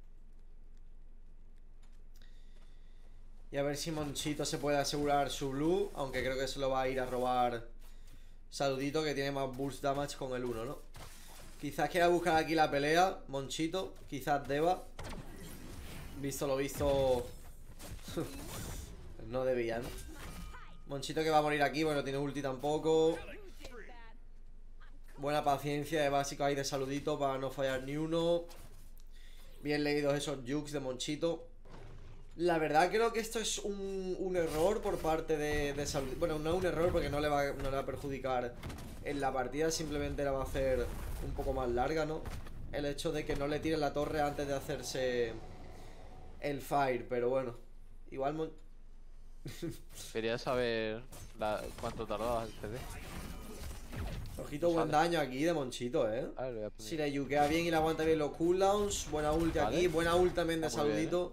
Y a ver si Monchito se puede asegurar su blue. Aunque creo que se lo va a ir a robar Saludito, que tiene más burst damage con el 1, ¿no? Quizás quiera buscar aquí la pelea Monchito, quizás deba. Visto lo visto. No debía, ¿no? Monchito que va a morir aquí, bueno, tiene ulti tampoco. Buena paciencia de básico ahí de Saludito para no fallar ni uno. Bien leídos esos jukes de Monchito. La verdad creo que esto es un error por parte de Saludito. Bueno, no es un error porque no le va a perjudicar en la partida. Simplemente la va a hacer un poco más larga, ¿no? El hecho de que no le tire la torre antes de hacerse el fire. Pero bueno, igual Quería saber cuánto tardaba el CD. Ojito, buen daño aquí de Monchito, ¿eh? A ver, voy a poner. Si le yukea bien y le aguanta bien los cooldowns. Buena ulti aquí, buena ulti también de Saludito.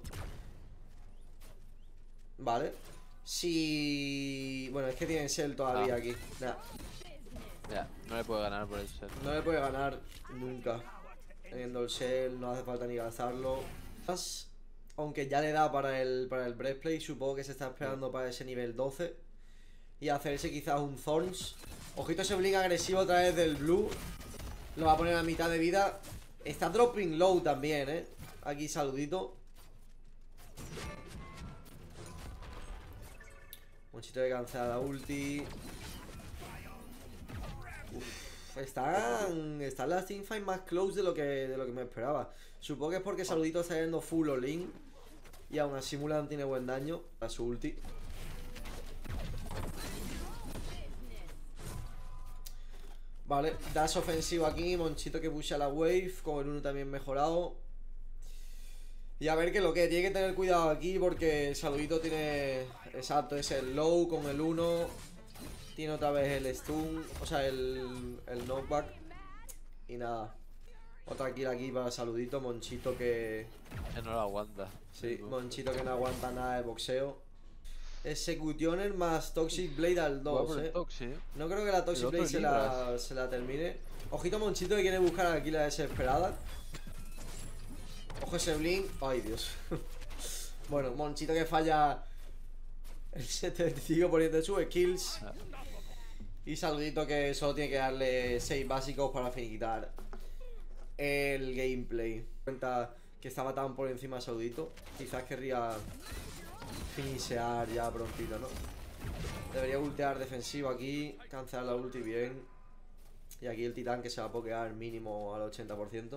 Vale. Si... Bueno, es que tienen Shell todavía aquí. Nah. Ya, no le puede ganar por el Shell. No le puede ganar nunca. Teniendo el Shell, no hace falta ni gastarlo. Aunque ya le da para el breastplate. Supongo que se está esperando para ese nivel 12. Y hacerse quizás un Thorns. Ojito ese blink agresivo a través del blue. Lo va a poner a mitad de vida. Está dropping low también, Aquí Saludito. Monchito que cancela la ulti. Uf, están las teamfights más close de lo que me esperaba. Supongo que es porque Saludito está yendo full all-in. Y aún así Mulan tiene buen daño a su ulti. Vale, dash ofensivo aquí. Monchito que pusha la wave. Con el 1 también mejorado. Y a ver que lo que tiene que tener cuidado aquí porque el Saludito tiene... Exacto, es el low con el 1. Tiene otra vez el stun, o sea, el knockback. Y nada. Otra kill aquí para Saludito. Monchito que no lo aguanta. Sí, Monchito que no aguanta nada de boxeo. Executioner más Toxic Blade al 2, No creo que la Toxic Blade se la termine. Ojito Monchito que quiere buscar aquí la desesperada. Ojo ese blink. Ay, Dios. Bueno, Monchito que falla el 75% de sus skills. Y Saludito que solo tiene que darle 6 básicos para finiquitar el gameplay. Cuenta que estaba tan por encima de Saludito. Quizás querría finishear ya prontito, ¿no? Debería ultear defensivo aquí. Cancelar la ulti bien. Y aquí el titán que se va a pokear mínimo al 80%.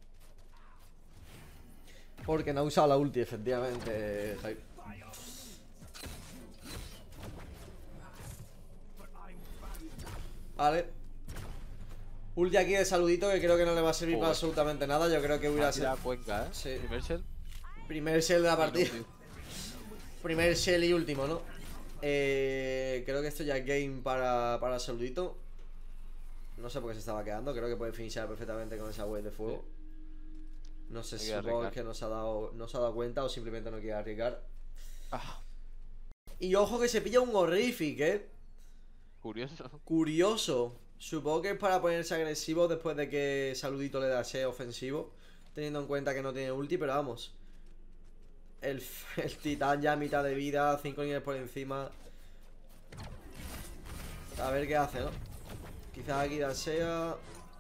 Porque no ha usado la ulti, efectivamente, Hype. Vale. Ulti aquí de Saludito que creo que no le va a servir para absolutamente nada. Yo creo que hubiera sido... Cuenca, Sí. Primer Shell. Primer Shell de la partida. Primer Shell y último, ¿no? Creo que esto ya es game para Saludito. No sé por qué se estaba quedando. Creo que puede finishar perfectamente con esa wave de fuego. No sé si es que no se ha dado cuenta o simplemente no quiere arriesgar. Y ojo que se pilla un horrific, Curioso. Supongo que es para ponerse agresivo después de que Saludito le da ese ofensivo. Teniendo en cuenta que no tiene ulti, pero vamos. El titán ya a mitad de vida, 5 niveles por encima. A ver qué hace, ¿no? Quizás aquí Dasea.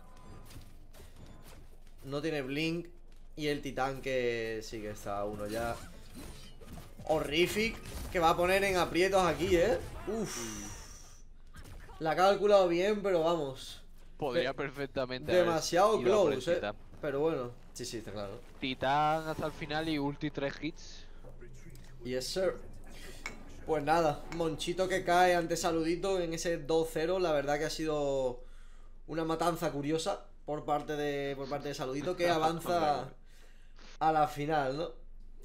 No tiene blink. Y el titán que sí que está a uno ya. Horrific. Que va a poner en aprietos aquí, Uf. La ha calculado bien, pero vamos. Podría perfectamente demasiado close, Pero bueno, sí, está claro. Titán hasta el final y ulti 3 hits. Yes, sir. Pues nada, Monchito que cae ante Saludito en ese 2-0. La verdad que ha sido una matanza curiosa por parte de Saludito, que avanza a la final, ¿no?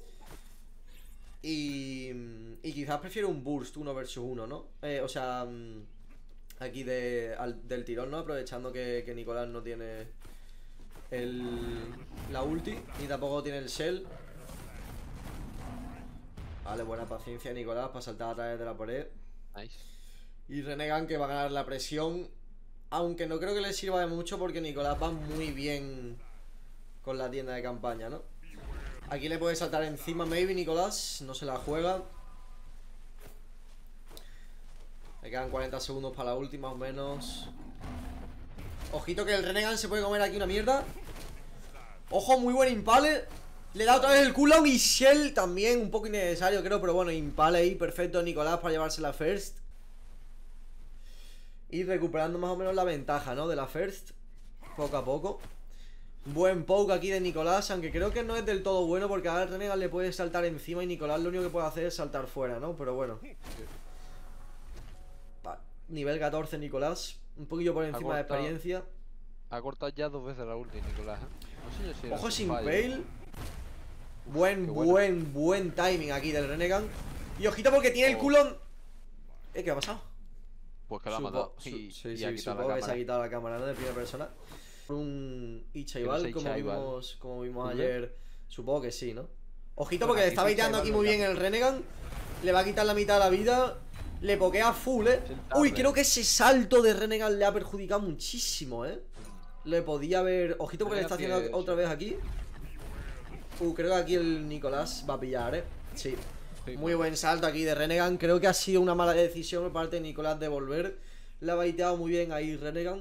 Y quizás prefiero un burst 1 versus 1, ¿no? O sea, aquí del tirón, ¿no? Aprovechando que Nicolás no tiene la ulti, ni tampoco tiene el shell. Vale, buena paciencia Nicolás para saltar a través de la pared. Nice. Y Renegan que va a ganar la presión. Aunque no creo que le sirva de mucho porque Nicolás va muy bien con la tienda de campaña, ¿no? Aquí le puede saltar encima maybe Nicolás. No se la juega. Le quedan 40 segundos para la última, más o menos. Ojito que el Renegan se puede comer aquí una mierda. Ojo, muy buen Impale. Le da otra vez el cooldown y Shell también. Un poco innecesario creo, pero bueno, Impale ahí perfecto Nicolás para llevarse la first. Y recuperando más o menos la ventaja, ¿no? De la first. Poco a poco. Buen poke aquí de Nicolás, aunque creo que no es del todo bueno porque ahora el Renegan le puede saltar encima y Nicolás lo único que puede hacer es saltar fuera, ¿no? Pero bueno. Nivel 14 Nicolás. Un poquito por encima de experiencia. Ha cortado ya 2 veces la ulti Nicolás, No sé si ojo sin fail. Buen timing aquí del Renegan. Y ojito porque tiene el cooldown. ¿Qué ha pasado? Pues que lo ha matado. Sí, supongo que se ha quitado la cámara, ¿no? De primera persona. Un Ichaival como vimos ayer. Supongo que sí, ¿no? Ojito porque le está baiteando aquí muy bien el Renegan. Le va a quitar la mitad de la vida. Le pokea full, Uy, creo que ese salto de Renegan le ha perjudicado muchísimo, Le podía haber... Ojito porque le está haciendo otra vez aquí. Creo que aquí el Nicolás va a pillar, Sí. Muy buen salto aquí de Renegan. Creo que ha sido una mala decisión por parte de Nicolás de volver. Le ha baiteado muy bien ahí Renegan.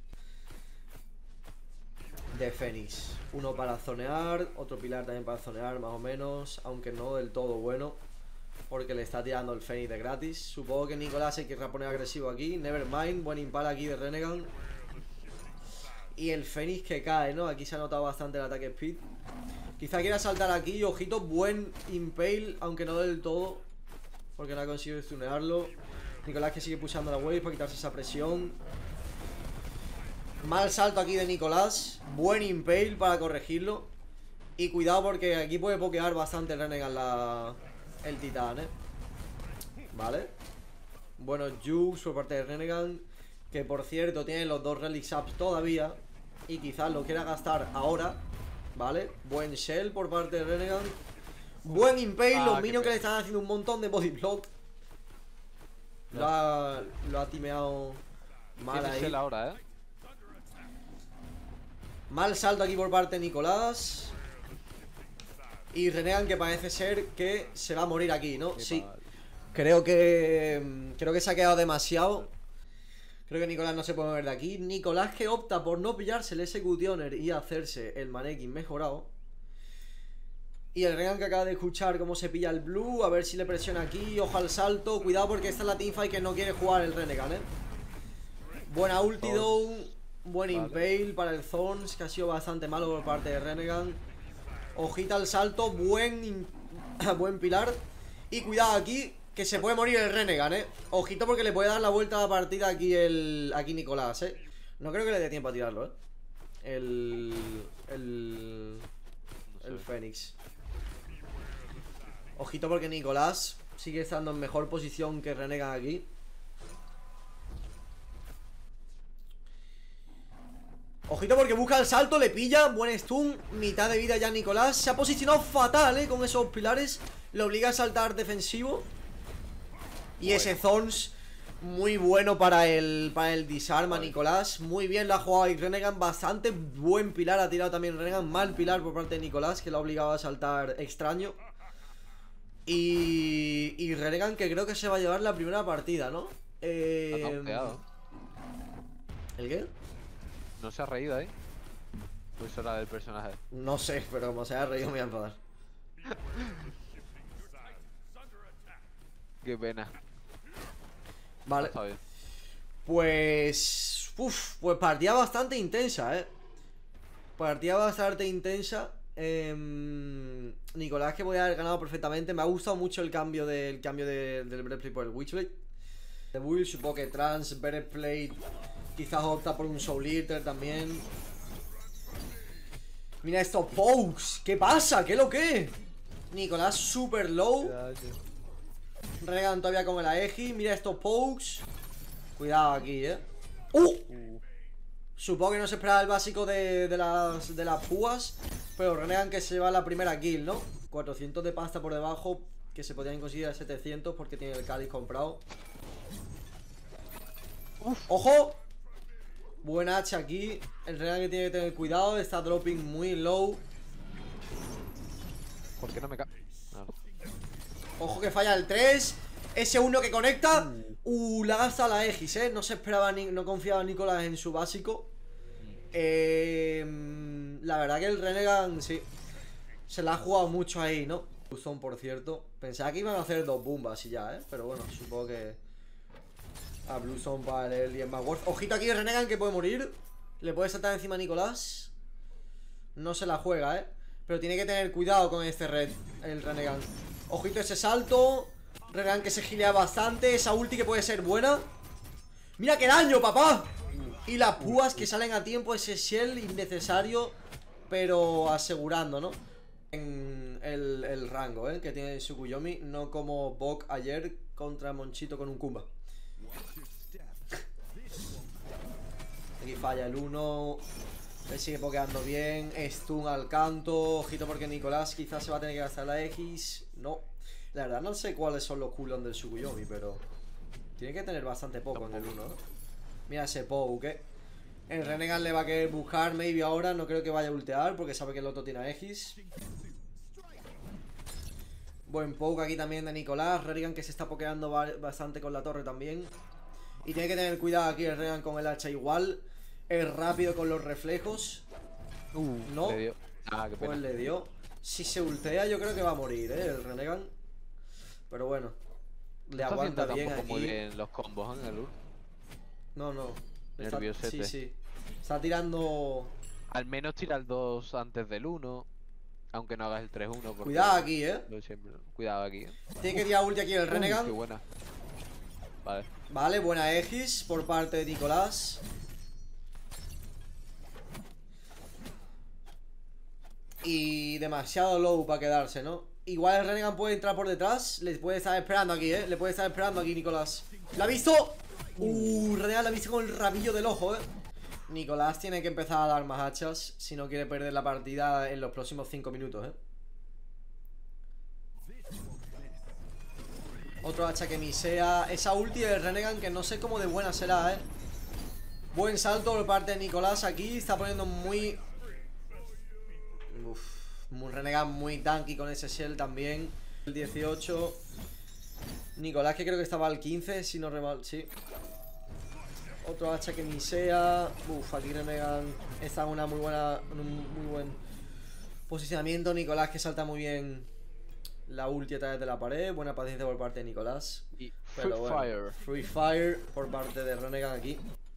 De Fénix. Uno para zonear. Otro pilar también para zonear, más o menos. Aunque no del todo bueno. Porque le está tirando el Fénix de gratis. Supongo que Nicolás se querrá poner agresivo aquí. Nevermind. Buen impala aquí de Renegan. Y el Fénix que cae, ¿no? Aquí se ha notado bastante el ataque speed. Quizá quiera saltar aquí. Ojito, buen impale. Aunque no del todo. Porque no ha conseguido stunearlo. Nicolás que sigue pushando la wave para quitarse esa presión. Mal salto aquí de Nicolás. Buen impale para corregirlo. Y cuidado porque aquí puede pokear bastante el Renegan el titán, Vale. Bueno, Jukes por parte de Renegan. Que por cierto tiene los 2 relics ups todavía. Y quizás lo quiera gastar ahora. Vale, buen Shell por parte de Renegan. Buen Impale, los minions que le están haciendo un montón de body block. Lo ha timeado mal ahí. Shell ahora, Mal salto aquí por parte de Nicolás. Y Renegan que parece ser que se va a morir aquí, ¿no? Sí. Creo que se ha quedado demasiado. Creo que Nicolás no se puede mover de aquí. Nicolás que opta por no pillarse el Executioner y hacerse el Mannequin mejorado. Y el Renegan que acaba de escuchar cómo se pilla el blue. A ver si le presiona aquí. Ojo al salto. Cuidado porque esta es la teamfight que no quiere jugar el Renegan, Buena ulti down. Buen impale para el Thorns, que ha sido bastante malo por parte de Renegan. Ojita al salto. Buen pilar. Y cuidado aquí, que se puede morir el Renegan, Ojito porque le puede dar la vuelta a la partida aquí aquí Nicolás, No creo que le dé tiempo a tirarlo, El Fénix. Ojito porque Nicolás sigue estando en mejor posición que Renegan aquí. Ojito porque busca el salto, le pilla, buen stun, mitad de vida ya Nicolás. Se ha posicionado fatal, con esos pilares. Le obliga a saltar defensivo. Y ese Thorns muy bueno para el disarma Nicolás. Muy bien lo ha jugado ahí Renegan. Bastante buen pilar ha tirado también Renegan. Mal pilar por parte de Nicolás, que lo ha obligado a saltar extraño. Y Renegan que creo que se va a llevar la primera partida, ¿no? ¿El qué? ¿No se ha reído ahí? Pues era del personaje. No sé, pero como se ha reído me voy a enfadar. Qué pena. Vale. Está bien. Pues partida bastante intensa, Partida bastante intensa. Nicolás que voy a haber ganado perfectamente. Me ha gustado mucho el cambio del Breastplate por el Witchblade. De Bull, supongo que Trans, Breastplate. Quizás opta por un Soul Eater también. Mira estos pokes. ¿Qué pasa? ¿Qué lo que? Nicolás super low. Renegan todavía con el Aegi. Mira estos pokes. Cuidado aquí, Supongo que no se esperaba el básico de las púas. Pero Renegan que se va la primera kill, ¿no? 400 de pasta por debajo. Que se podrían conseguir a 700 porque tiene el cáliz comprado. ¡Ojo! Buen hacha aquí. El Renegan que tiene que tener cuidado. Está dropping muy low. ¿Por qué no me cae? No. Ojo que falla el 3. Ese 1 que conecta. La gasta la Aegis, No se esperaba, no confiaba Nicolás en su básico. La verdad que el Renegan, sí, se la ha jugado mucho ahí, ¿no? Bluezone, por cierto. Pensaba que iban a hacer 2 bombas y ya, pero bueno, supongo que a Bluezone para el y más worth. Ojito aquí el Renegan que puede morir. Le puede saltar encima a Nicolás. No se la juega, pero tiene que tener cuidado con este red, el Renegan. Ojito ese salto. Renegan que se gilea bastante. Esa ulti que puede ser buena. ¡Mira qué daño, papá! Y las púas que salen a tiempo. Ese shell innecesario, pero asegurando, ¿no? En el rango, que tiene Tsukuyomi. No como Bok ayer contra Monchito con un Kumba. Aquí falla el 1. Le sigue pokeando bien. Stun al canto. Ojito porque Nicolás quizás se va a tener que gastar la X. No. La verdad no sé cuáles son los cooldowns del Tsukuyomi, pero tiene que tener bastante poco en el 1, ¿no? Mira ese poke, El Renegan le va a querer buscar maybe ahora. No creo que vaya a ultear porque sabe que el otro tiene X. Buen poke aquí también de Nicolás. Renegan que se está pokeando bastante con la torre también. Y tiene que tener cuidado aquí el Renegan con el hacha igual. Es rápido con los reflejos. No. Le dio. Ah, qué pena. Pues le dio. Si se ultea yo creo que va a morir, el Renegan. Pero bueno, le aguanta bien aquí. Muy bien los combos en el 1. No. Nerviosete. Sí. Está tirando. Al menos tira el 2 antes del 1. Aunque no hagas el 3-1. Cuidado aquí, Cuidado aquí, Tiene que tirar ulti aquí el Renegan. Qué buena. Vale, buena Aegis por parte de Nicolás. Y demasiado low para quedarse, ¿no? Igual el Renegan puede entrar por detrás. Le puede estar esperando aquí, Le puede estar esperando aquí Nicolás. ¿La ha visto? Renegan la ha visto con el rabillo del ojo, Nicolás tiene que empezar a dar más hachas si no quiere perder la partida en los próximos 5 minutos, Otro hacha que misea. Esa ulti del Renegan que no sé cómo de buena será, Buen salto por parte de Nicolás aquí. Está poniendo muy... un Renegan muy tanky con ese shell también. El 18. Nicolás que creo que estaba al 15, si no remal... Sí. Otro hacha que misea. Aquí Renegan está en una muy buena... en un muy buen posicionamiento. Nicolás que salta muy bien la ulti a través de la pared. Buena paciencia por parte de Nicolás. Y Free Fire por parte de Renegan aquí.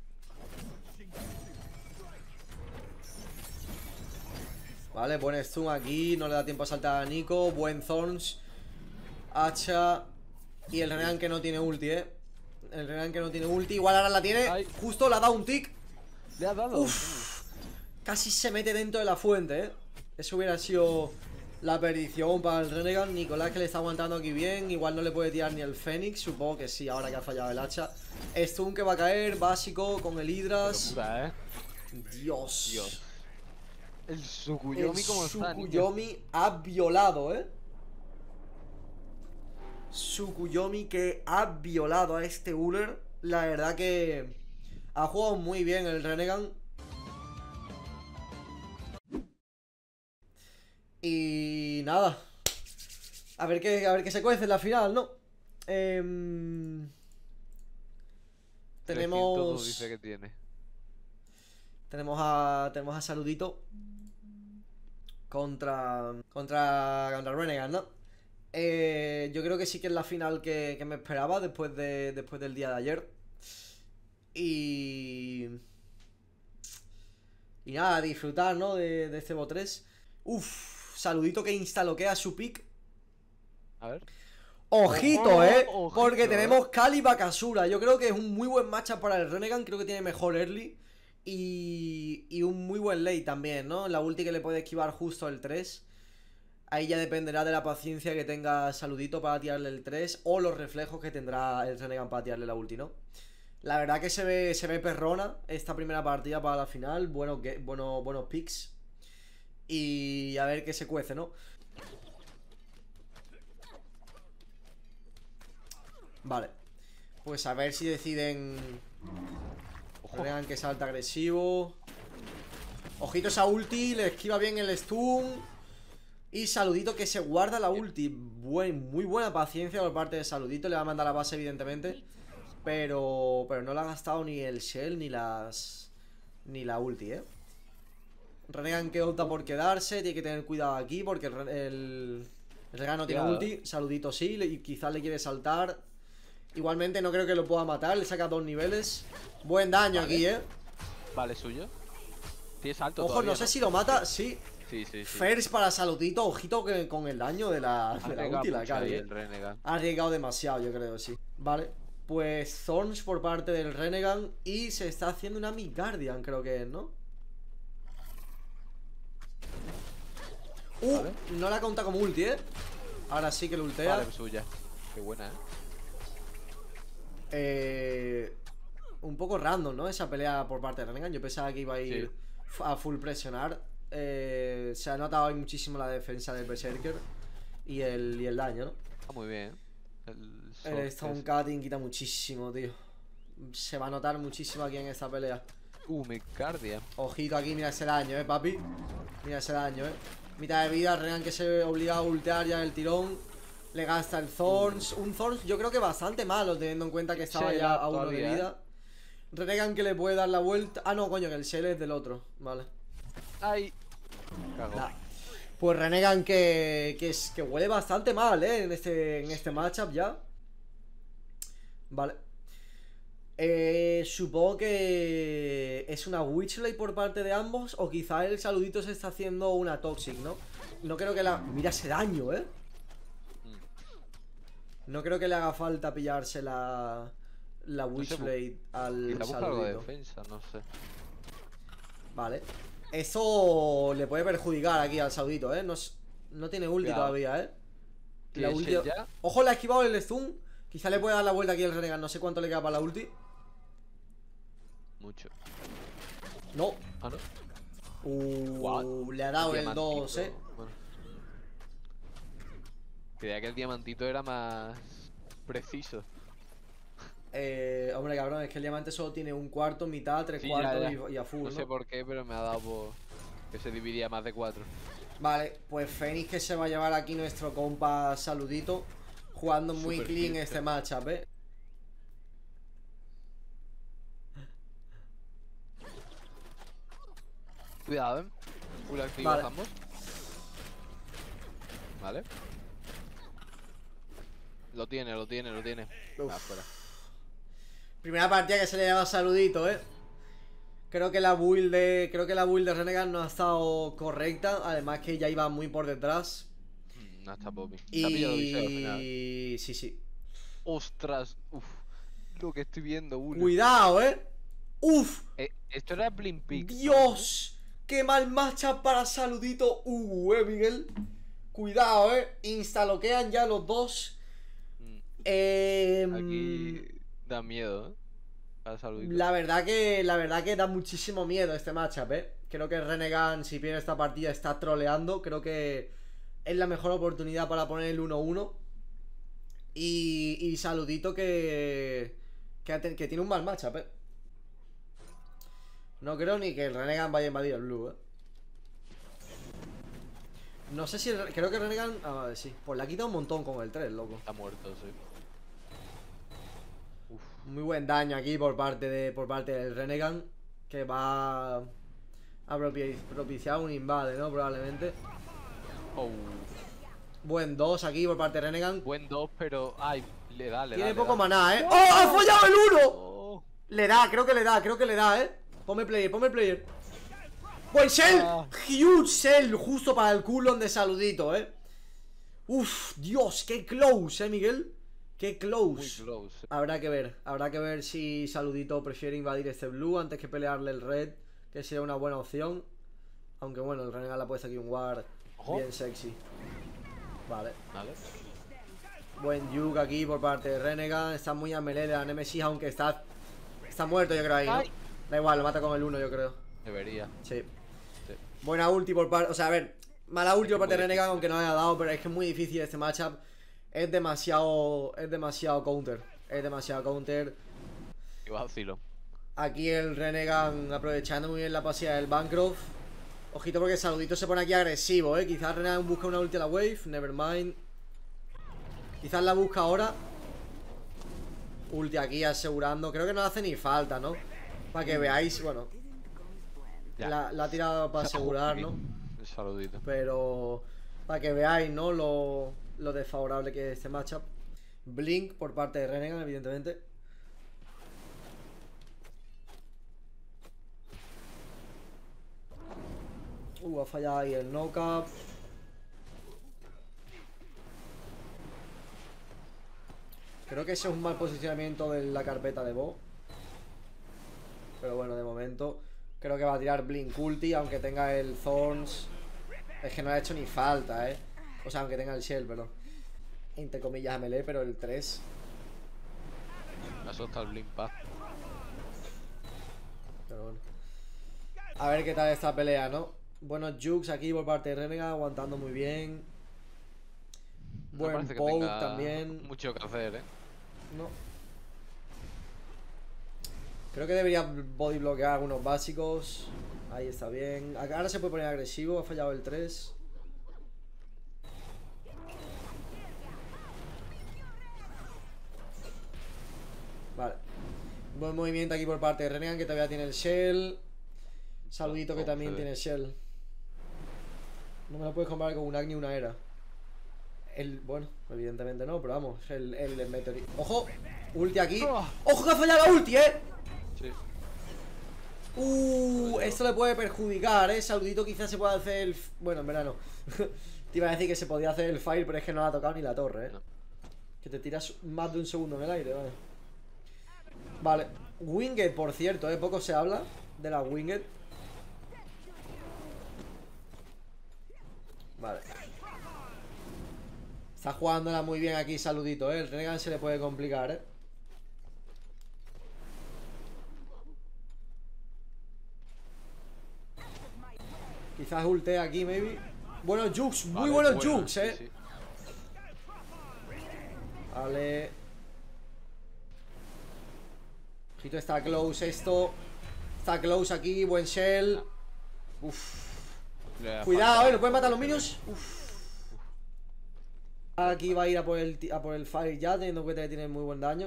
Vale, buen stun aquí. No le da tiempo a saltar a Nico. Buen Thorns. Hacha. Y el Renegan que no tiene ulti, El Renegan que no tiene ulti. Igual ahora la tiene. Ay. Justo la ha dado un tick. Le ha dado. Casi se mete dentro de la fuente, Eso hubiera sido la perdición para el Renegan. Nicolás que le está aguantando aquí bien. Igual no le puede tirar ni el Fénix. Supongo que sí, ahora que ha fallado el hacha. Stun que va a caer. Básico con el Hydras. Locura, Dios. El Tsukuyomi como está. Tsukuyomi ha violado, Tsukuyomi que ha violado a este Uller. La verdad que ha jugado muy bien el Renegan. Y nada. A ver qué se cuece en la final, ¿no? Tenemos... dice que tiene. Tenemos a Saludito contra Renegan, ¿no? Yo creo que sí que es la final que me esperaba después del día de ayer. Y nada, disfrutar, ¿no? De este BO3. Saludito que instaloquea su pick. A ver. Ojito, ojito, porque tenemos Kali Bakasura. Yo creo que es un muy buen matchup para el Renegan. Creo que tiene mejor early. Y un muy buen late también, ¿no? La ulti que le puede esquivar justo el 3. Ahí ya dependerá de la paciencia que tenga Saludito para tirarle el 3. O los reflejos que tendrá el Renegan para tirarle la ulti, ¿no? La verdad que se ve perrona esta primera partida para la final. Buenos picks. Y a ver qué se cuece, ¿no? Vale. Pues a ver si deciden Renegan que salta agresivo. Ojito esa ulti, le esquiva bien el stun. Y Saludito que se guarda la ulti. Muy buena paciencia por parte de Saludito. Le va a mandar a la base evidentemente. Pero no le ha gastado ni el shell ni la ulti, Renegan que opta por quedarse. Tiene que tener cuidado aquí porque el Renegan no tiene ulti. Saludito sí, y quizás le quiere saltar. Igualmente no creo que lo pueda matar. Le saca 2 niveles. Buen daño aquí, Vale, suyo. Tiene salto. Ojo, no sé si lo mata. Sí. Sí. First para Saludito. Ojito que con el daño de la ulti la cae. Ha arriesgado demasiado, yo creo, sí. Vale. Pues Thorns por parte del Renegan. Y se está haciendo una Midgardian, creo que es, ¿no? Vale. No la cuenta como ulti, Ahora sí que lo ultea. Vale, suya. Qué buena, un poco random, ¿no? Esa pelea por parte de Renegan. Yo pensaba que iba a ir a full presionar. Se ha notado ahí muchísimo la defensa del Berserker y el daño, ¿no? Muy bien. El Stone Cutting quita muchísimo, tío. Se va a notar muchísimo aquí en esta pelea. Midgardian. Ojito aquí, mira ese daño, papi. Mira ese daño, Mitad de vida, Renegan que se obliga a ultear ya el tirón. Le gasta el Thorns. Un Thorns yo creo que bastante malo, teniendo en cuenta que estaba ya a 1 de vida. Renegan que le puede dar la vuelta. Ah, no, coño, que el shell es del otro. Vale. Ay. Cago. Pues Renegan que huele bastante mal, en este matchup ya. Vale. Supongo que es una Witchblade por parte de ambos. O quizá el Saludito se está haciendo una Toxic, ¿no? No creo que la... Mira ese daño, No creo que le haga falta pillarse la Witchblade al Saludito. De defensa, no sé. Vale. Eso le puede perjudicar aquí al Saludito, No tiene ulti todavía, La ulti... Ojo, le ha esquivado el stun. Quizá le puede dar la vuelta aquí al Renegan. No sé cuánto le queda para la ulti. Mucho. No. Ah, no. Le ha dado el 2, Bueno. Creía que el diamantito era más preciso. Hombre, cabrón, es que el diamante solo tiene un cuarto, mitad, 3/4 y a full, No sé por qué, pero me ha dado por... que se dividía más de 4. Vale, pues Fénix que se va a llevar aquí nuestro compa Saludito. Jugando muy clean este matchup, Cuidado, Full activos ambos. Vale. Lo tiene. Fuera. Primera partida que se le llama Saludito, Creo que la build de Renegan no ha estado correcta. Además que ya iba muy por detrás. No está Poppy. Y... Sí. Ostras. Uf. Lo que estoy viendo, Cuidado, Uf. Esto era Blimpix. Dios. Qué mal matchup para Saludito. Miguel. Cuidado, Instaloquean ya los dos. Aquí da miedo, para Saludito. La verdad que da muchísimo miedo este matchup, Creo que Renegan, si pierde esta partida, está troleando. Creo que es la mejor oportunidad para poner el 1-1. Y Saludito que tiene un mal matchup, No creo ni que el Renegan vaya a invadir el blue, No sé si... creo que Renegan... Ah, vale, sí. Pues le ha quitado un montón con el 3, loco. Está muerto, sí. Uf. Muy buen daño aquí por parte del Renegan. Que va a propiciar un invade, ¿no? Probablemente. Buen 2 aquí por parte de Renegan. Buen 2, pero... Ay, le da. Tiene poco maná, ¡Oh! ¡Ha follado el 1! Le da, creo que le da, Ponme player. Buen shell. Huge shell. Justo para el cooldown de Saludito, Uf, Dios, qué close, Miguel. Qué close. Muy close. Habrá que ver si Saludito prefiere invadir este blue antes que pelearle el red, que sería una buena opción. Aunque bueno, el Renegan le ha puesto aquí un ward bien sexy. Vale. Buen juke aquí por parte de Renegan. Está muy a melee de la Nemesis, aunque está muerto, yo creo ahí, ¿no? Da igual, lo mata con el 1, yo creo. Debería. Sí. Buena ulti por parte... O sea, a ver, mala ulti por parte de Renegan, aunque no haya dado, pero es que es muy difícil este matchup. Es demasiado counter. Y vacilo. Aquí el Renegan aprovechando muy bien la pasiva del Bancroft. Ojito porque Saludito se pone aquí agresivo, Quizás Renegan busca una ulti a la wave. Nevermind. Quizás la busca ahora. Ulti aquí asegurando. Creo que no hace ni falta, ¿no? Para que veáis, bueno. La ha tirado para asegurar, ¿no? El Saludito. Pero para que veáis, ¿no? Lo desfavorable que es este matchup. Blink por parte de Renegan, evidentemente. Ha fallado ahí el knock-up. Creo que ese es un mal posicionamiento de la carpeta de Bo. Pero bueno, de momento creo que va a tirar Blink ulti, aunque tenga el Thorns. Es que no le ha hecho ni falta, O sea, aunque tenga el Shell, perdón. Entre comillas melee, pero el 3. Eso está el Blink Path. Pero bueno. A ver qué tal esta pelea, ¿no? Buenos jukes aquí por parte de Renegan, aguantando muy bien. Buen poke también. Mucho que hacer, No. Creo que debería body bloquear algunos básicos. Ahí está bien. Ahora se puede poner agresivo, ha fallado el 3. Vale. Buen movimiento aquí por parte de Renegan, que todavía tiene el Shell. Saludito que también tiene Shell. No me lo puedes comparar con un Agni y una Era. Bueno, evidentemente no, pero vamos, el meteorito. ¡Ojo! Ulti aquí. ¡Ojo que ha fallado la ulti, Sí. Esto le puede perjudicar, Saludito quizás se pueda hacer el... Bueno, en verano. Te iba a decir que se podía hacer el fire, pero es que no le ha tocado ni la torre, No. Que te tiras más de un segundo en el aire, vale. Vale, Winged, por cierto, poco se habla de la Winged. Vale. Está jugándola muy bien aquí, Saludito, El Renegan se le puede complicar, Quizás ultea aquí, maybe. Buenos jukes, muy buenos jukes, sí. Vale. Ojito, está close esto. Está close aquí, buen shell. Cuidado, ¿lo pueden matar los minions? Aquí va a ir a por el fire ya, teniendo en cuenta que tiene muy buen daño.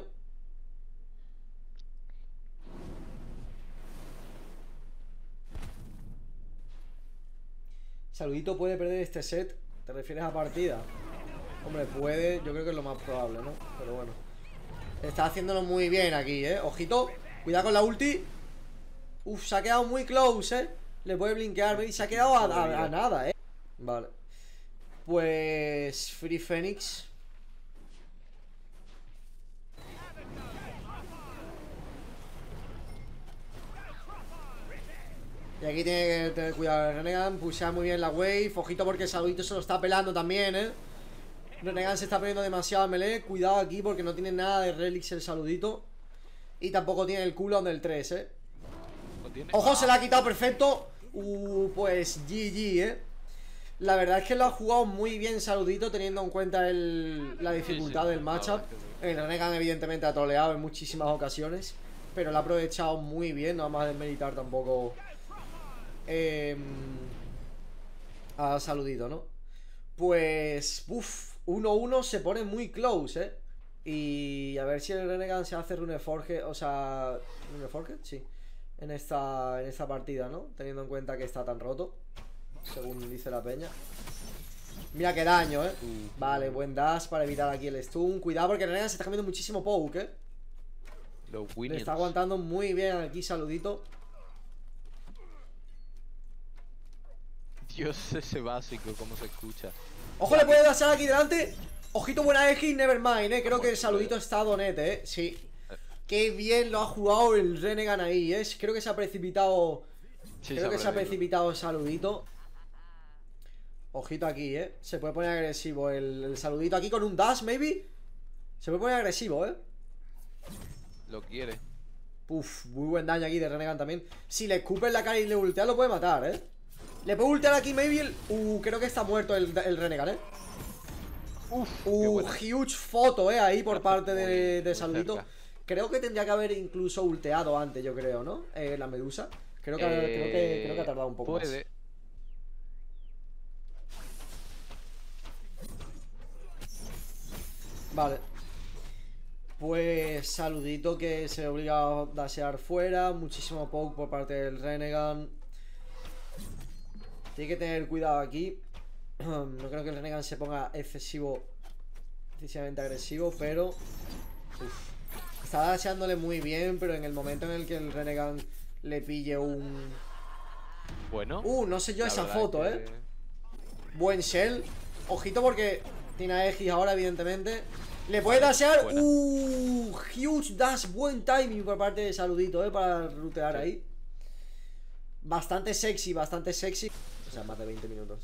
Saludito puede perder este set. ¿Te refieres a partida? Hombre, puede, yo creo que es lo más probable, ¿no? Pero bueno. Está haciéndolo muy bien aquí, Ojito, cuidado con la ulti. Se ha quedado muy close, Le puede blinkear, y se ha quedado a nada, Vale. Pues... Free Phoenix. Y aquí tiene que tener cuidado Renegan. Pushea muy bien la wave. Ojito porque el Saludito se lo está pelando también, Renegan se está poniendo demasiado a melee. Cuidado aquí porque no tiene nada de relics el Saludito. Y tampoco tiene el cooldown del 3, Ojo, se la ha quitado perfecto. Pues GG, La verdad es que lo ha jugado muy bien Saludito, teniendo en cuenta la dificultad del matchup. El Renegan evidentemente ha troleado en muchísimas ocasiones, pero lo ha aprovechado muy bien. No vamos a desmeritar tampoco a Saludito, ¿no? Pues, 1-1 se pone muy close, Y a ver si el Renegan se hace Runeforge, o sea, Runeforge, sí, en esta partida, ¿no? Teniendo en cuenta que está tan roto, según dice la peña. Mira qué daño, Vale, buen dash para evitar aquí el stun. Cuidado porque el Renegan se está comiendo muchísimo poke, Le está aguantando muy bien aquí Saludito. Dios, ese básico, cómo se escucha. Ojo, le puede dasar aquí delante. Ojito, buena X, Nevermind, Creo que el Saludito está donete, Sí. Qué bien lo ha jugado el Renegan ahí, Creo que se ha precipitado. Creo que se ha precipitado el Saludito. Ojito aquí, Se puede poner agresivo el Saludito aquí con un dash, maybe. Se puede poner agresivo, Lo quiere. Muy buen daño aquí de Renegan también. Si le escupe en la cara y le ultea, lo puede matar, Le puede ultear aquí, maybe. Creo que está muerto el Renegan, huge foto, ahí por parte de Saludito. Creo que tendría que haber incluso ulteado antes, yo creo, ¿no? La Medusa. Creo que ha tardado un poco más. Vale. Pues saludito que se obliga a dashear fuera. Muchísimo poke por parte del Renegan. Tiene que tener cuidado aquí. No creo que el Renegan se ponga excesivamente agresivo, pero... Uf. Está dasheándole muy bien, pero en el momento en el que el Renegan le pille un... Bueno. No sé yo esa foto, Buen shell. Ojito porque tiene a Aegis ahora, evidentemente. Le puede dashear. Huge dash. Buen timing por parte de Saludito, para rutear ahí. Bastante sexy, bastante sexy. O sea, más de 20 minutos.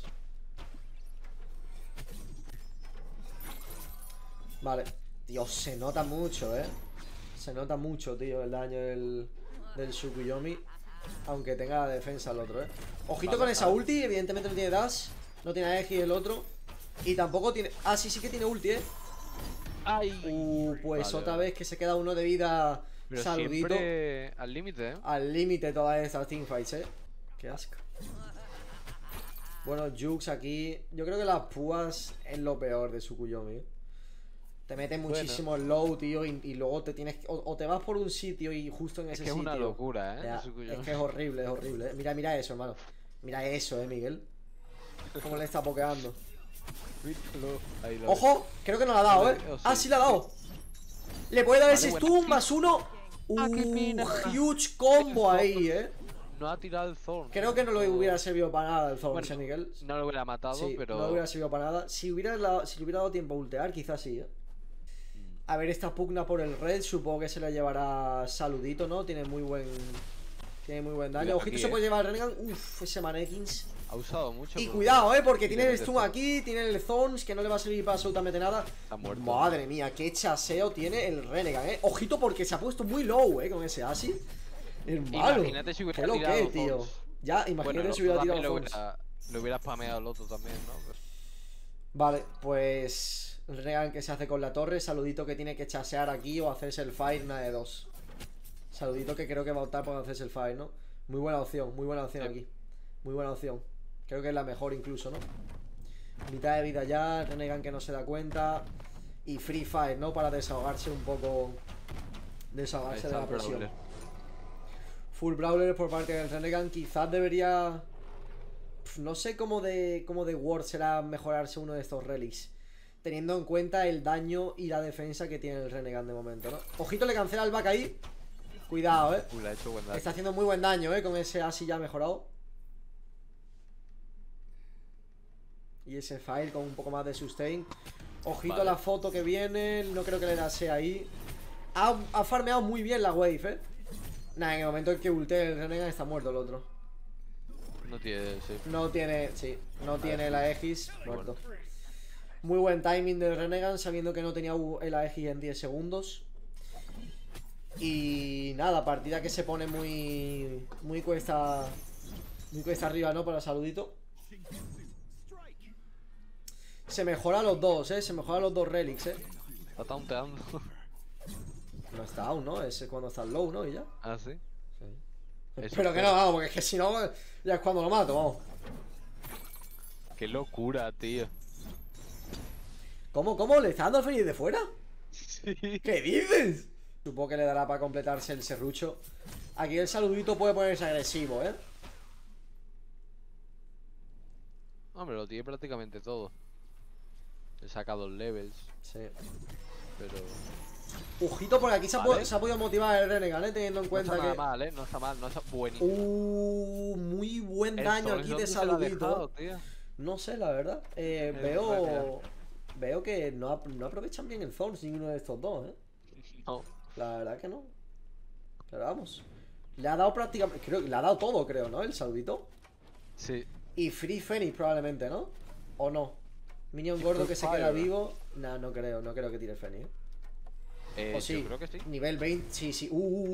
Vale. Dios, se nota mucho, se nota mucho, tío, el daño del Tsukuyomi. Aunque tenga la defensa el otro, Ojito con esa ulti, evidentemente no tiene dash. No tiene Aegis el otro. Y tampoco tiene... Ah, sí que tiene ulti, Ay. Pues otra vez que se queda uno de vida. Pero Saludito. Siempre al límite, Al límite todas estas teamfights, Qué asco. Bueno, Jux aquí. Yo creo que las púas es lo peor de Tsukuyomi. Te mete muchísimo el low, tío, y luego te tienes que, o te vas por un sitio y justo en ese sitio. Es una locura, Ya, es que es horrible, Mira eso, hermano. Mira eso, Miguel. Cómo le está pokeando. Ojo, creo que no la ha dado, Ah, sí la ha dado. Le puede dar ese stun más uno. Huge combo ahí, No ha tirado el Thorn. Creo que no le hubiera servido para nada el Thorn, Miguel. No lo hubiera matado, sí, pero... no le hubiera servido para nada. Si le hubiera dado tiempo a ultear, quizás sí, A ver, esta pugna por el red, supongo que se la llevará Saludito, ¿no? Tiene muy buen daño. Ojito, se puede llevar el Renegan. Ese Manekins. Ha usado mucho. Y cuidado, porque tiene el stun aquí, tiene el Thorns, que no le va a servir para absolutamente nada. Está muerto. Madre mía, qué chaseo tiene el Renegan, Ojito porque se ha puesto muy low, con ese Asi. Hermano. Imagínate si hubiera qué lo que, tío. Thorns. Ya, imagínate si hubiera tirado Thorns. Lo hubiera spameado el otro también, ¿no? Vale, pues... El Renegan que se hace con la torre. Saludito que tiene que chasear aquí o hacerse el fire, una de dos. Saludito que creo que va a optar por hacerse el fire, ¿no? Muy buena opción aquí. Muy buena opción. Creo que es la mejor incluso, ¿no? Mitad de vida ya, Renegan que no se da cuenta. Y Free Fire, ¿no? Para desahogarse un poco. Desahogarse de la presión. Full Brawler por parte del Renegan. Quizás debería... No sé cómo de Word será mejorarse uno de estos relics, teniendo en cuenta el daño y la defensa que tiene el Renegan de momento, ¿no? Ojito, le cancela el back ahí. Cuidado, Le ha hecho buen daño. Está haciendo muy buen daño, con ese Asi ya mejorado. Y ese file con un poco más de sustain. Ojito a la foto que viene. No creo que le dase ahí. Ha farmeado muy bien la wave, Nah, en el momento en que ultee el Renegan está muerto el otro. No tiene la Aegis. Muerto. Muy buen timing del Renegan, sabiendo que no tenía el Aegis en 10 segundos. Y nada, partida que se pone muy cuesta arriba, ¿no? Para Saludito. Se mejora los dos, se mejora los dos relics, Está taunteando. No está aún, ¿no? Es cuando está low, ¿no? Y ya. Ah, sí. Pero que no, vamos, porque es que si no, ya es cuando lo mato, vamos. Qué locura, tío. ¿Cómo? ¿Le está dando el Fénix de fuera? Sí. ¿Qué dices? Supongo que le dará para completarse el serrucho. Aquí el Saludito puede ponerse agresivo, Hombre, lo tiene prácticamente todo. He sacado levels. Sí. Pero... Ojito, porque aquí se ha podido motivar el Renegan, teniendo en cuenta que... No está mal, no está mal, no está buenísimo. Muy buen daño aquí de Saludito. No sé, la verdad. Veo que no aprovechan bien el Thorns ninguno de estos dos, No. La verdad que no. Pero vamos. Le ha dado prácticamente... le ha dado todo, creo, ¿no? El Saludito. Sí. Y Free Phoenix probablemente, ¿no? ¿O no? Minion gordo que se queda vivo. Nah, no creo que tire Phoenix. ¿O sí? Yo creo que sí. Nivel 20, sí. Sí.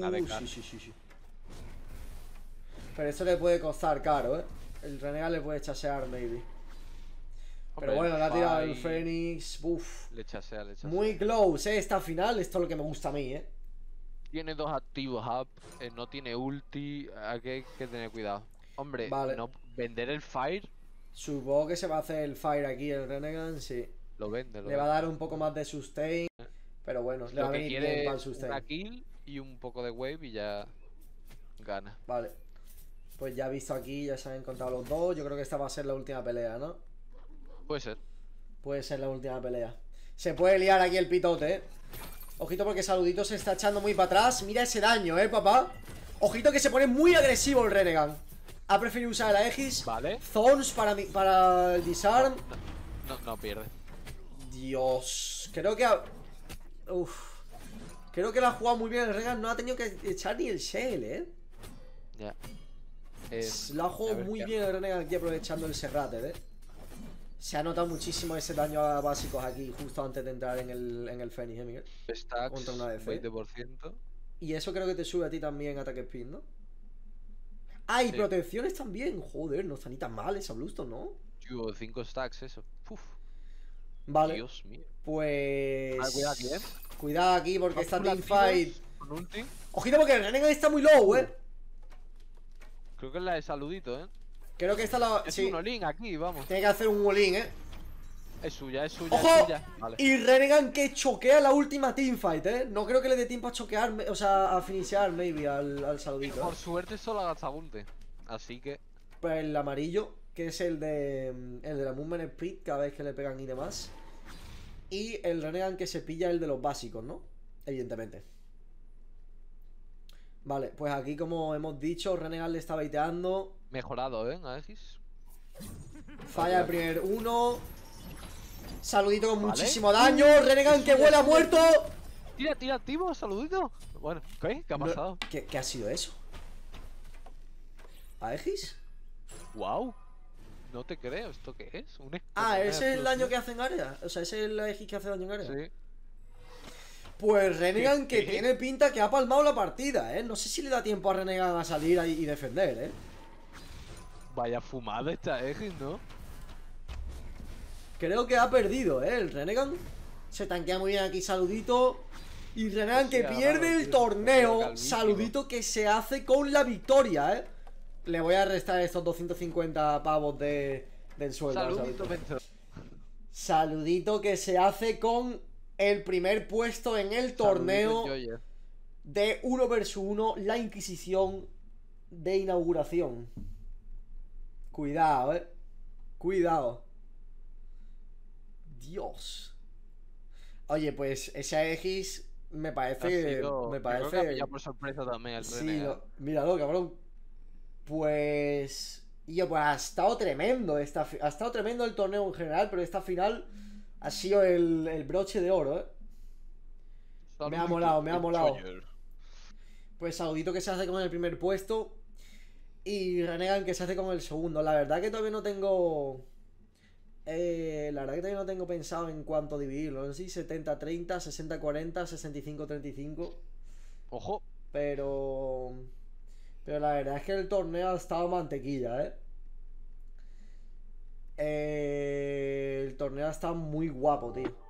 Pero esto le puede costar caro, El Renegan le puede chasear, maybe. Pero bueno, le ha tirado el Phoenix. Le chasea. Muy close, esta final. Esto es lo que me gusta a mí, Tiene 2 activos up, no tiene ulti, hay que tener cuidado. Hombre, Vale. no vender el fire. Supongo que se va a hacer el fire aquí, el Renegan, sí. Lo vende, Le va a dar un poco más de sustain. Pero bueno, le va a Lo que venir bien quiere para el es sustain. una kill y un poco de wave y ya gana. Vale. Pues ya visto aquí, ya se han encontrado los dos. Yo creo que esta va a ser la última pelea, ¿no? Puede ser. Puede ser la última pelea. Se puede liar aquí el pitote, ¿eh? Ojito porque Saludito se está echando muy para atrás. Mira ese daño, papá. Ojito que se pone muy agresivo el Renegan. Ha preferido usar la Aegis. Vale. Zones para el disarm. No pierde. Dios. Creo que uf. Creo que lo ha jugado muy bien el Renegan. No ha tenido que echar ni el Shell, Ya. Lo ha jugado muy bien el Renegan aquí aprovechando el Serrater, Se ha notado muchísimo ese daño a básicos aquí, justo antes de entrar en el Fénix, Miguel. Stacks, Contra una ADC. 20%. Y eso creo que te sube a ti también ataque speed, ¿no? Ah, y Sí. protecciones también. Joder, no está ni tan mal esa Bluestone, ¿no? Tío, 5 stacks, eso. Uf, Vale. Dios mío. Pues... Cuidado aquí, Cuidado aquí porque esta Full teamfight... activos, con ulti. Ojito porque el Renegan está muy low, Creo que es la de Saludito, Creo que esta la... Es Sí, un all-in aquí, vamos. tiene que hacer un all-in, Es suya, es suya, ¡Ojo! es suya. Vale. Y Renegan que choquea la última teamfight, No creo que le dé tiempo a choquear, o sea, a finishar, maybe, al Saludito, Por suerte solo ha gastado ulti. Así que... Pues el amarillo, que es el de la Movement Speed, cada vez que le pegan y demás. Y el Renegan que se pilla el de los básicos, ¿no? Evidentemente. Vale, pues aquí como hemos dicho, Renegan le está baiteando. Mejorado, Aegis. Falla el primer uno. Saludito con Vale. muchísimo daño. Renegan que huele a muerto. Tira activo, Saludito. Bueno, ¿qué ha pasado? ¿Qué ha sido eso? ¿Aegis? Wow. No te creo, ¿esto qué es? Ese es el daño que hace en área. O sea, ese es el Aegis que hace daño en área. Sí. Pues Renegan que ¿Qué? tiene pinta que ha palmado la partida, No sé si le da tiempo a Renegan a salir y defender, Vaya fumada esta Aegis, ¿no? Creo que ha perdido, el Renegan. Se tanquea muy bien aquí, Saludito. Y Renegan que Sí, pierde tío, el torneo. calvísimo. Saludito que se hace con la victoria, Le voy a restar estos 250 pavos del sueldo. al Saludito, Saludito. vencedor. Saludito que se hace con el primer puesto en el torneo Saludito, Joyer. de 1 vs 1, la Inquisición de inauguración. Cuidado, Cuidado. Dios. Oye, pues ese Aegis me parece... Yo creo que ha pillado por sorpresa también el Sí, Renegan. míralo, cabrón. Pues... Y pues ha estado tremendo. Ha estado tremendo el torneo en general, pero esta final ha sido el broche de oro, Me ha molado, me ha molado. Joyer. Pues Saludito que se hace con el primer puesto. Y Renegan que se hace con el segundo. La verdad que todavía no tengo... la verdad que todavía no tengo pensado en cuánto dividirlo. No sé si 70-30, 60-40, 65-35. Ojo. Pero la verdad es que el torneo ha estado mantequilla, el torneo ha estado muy guapo, tío.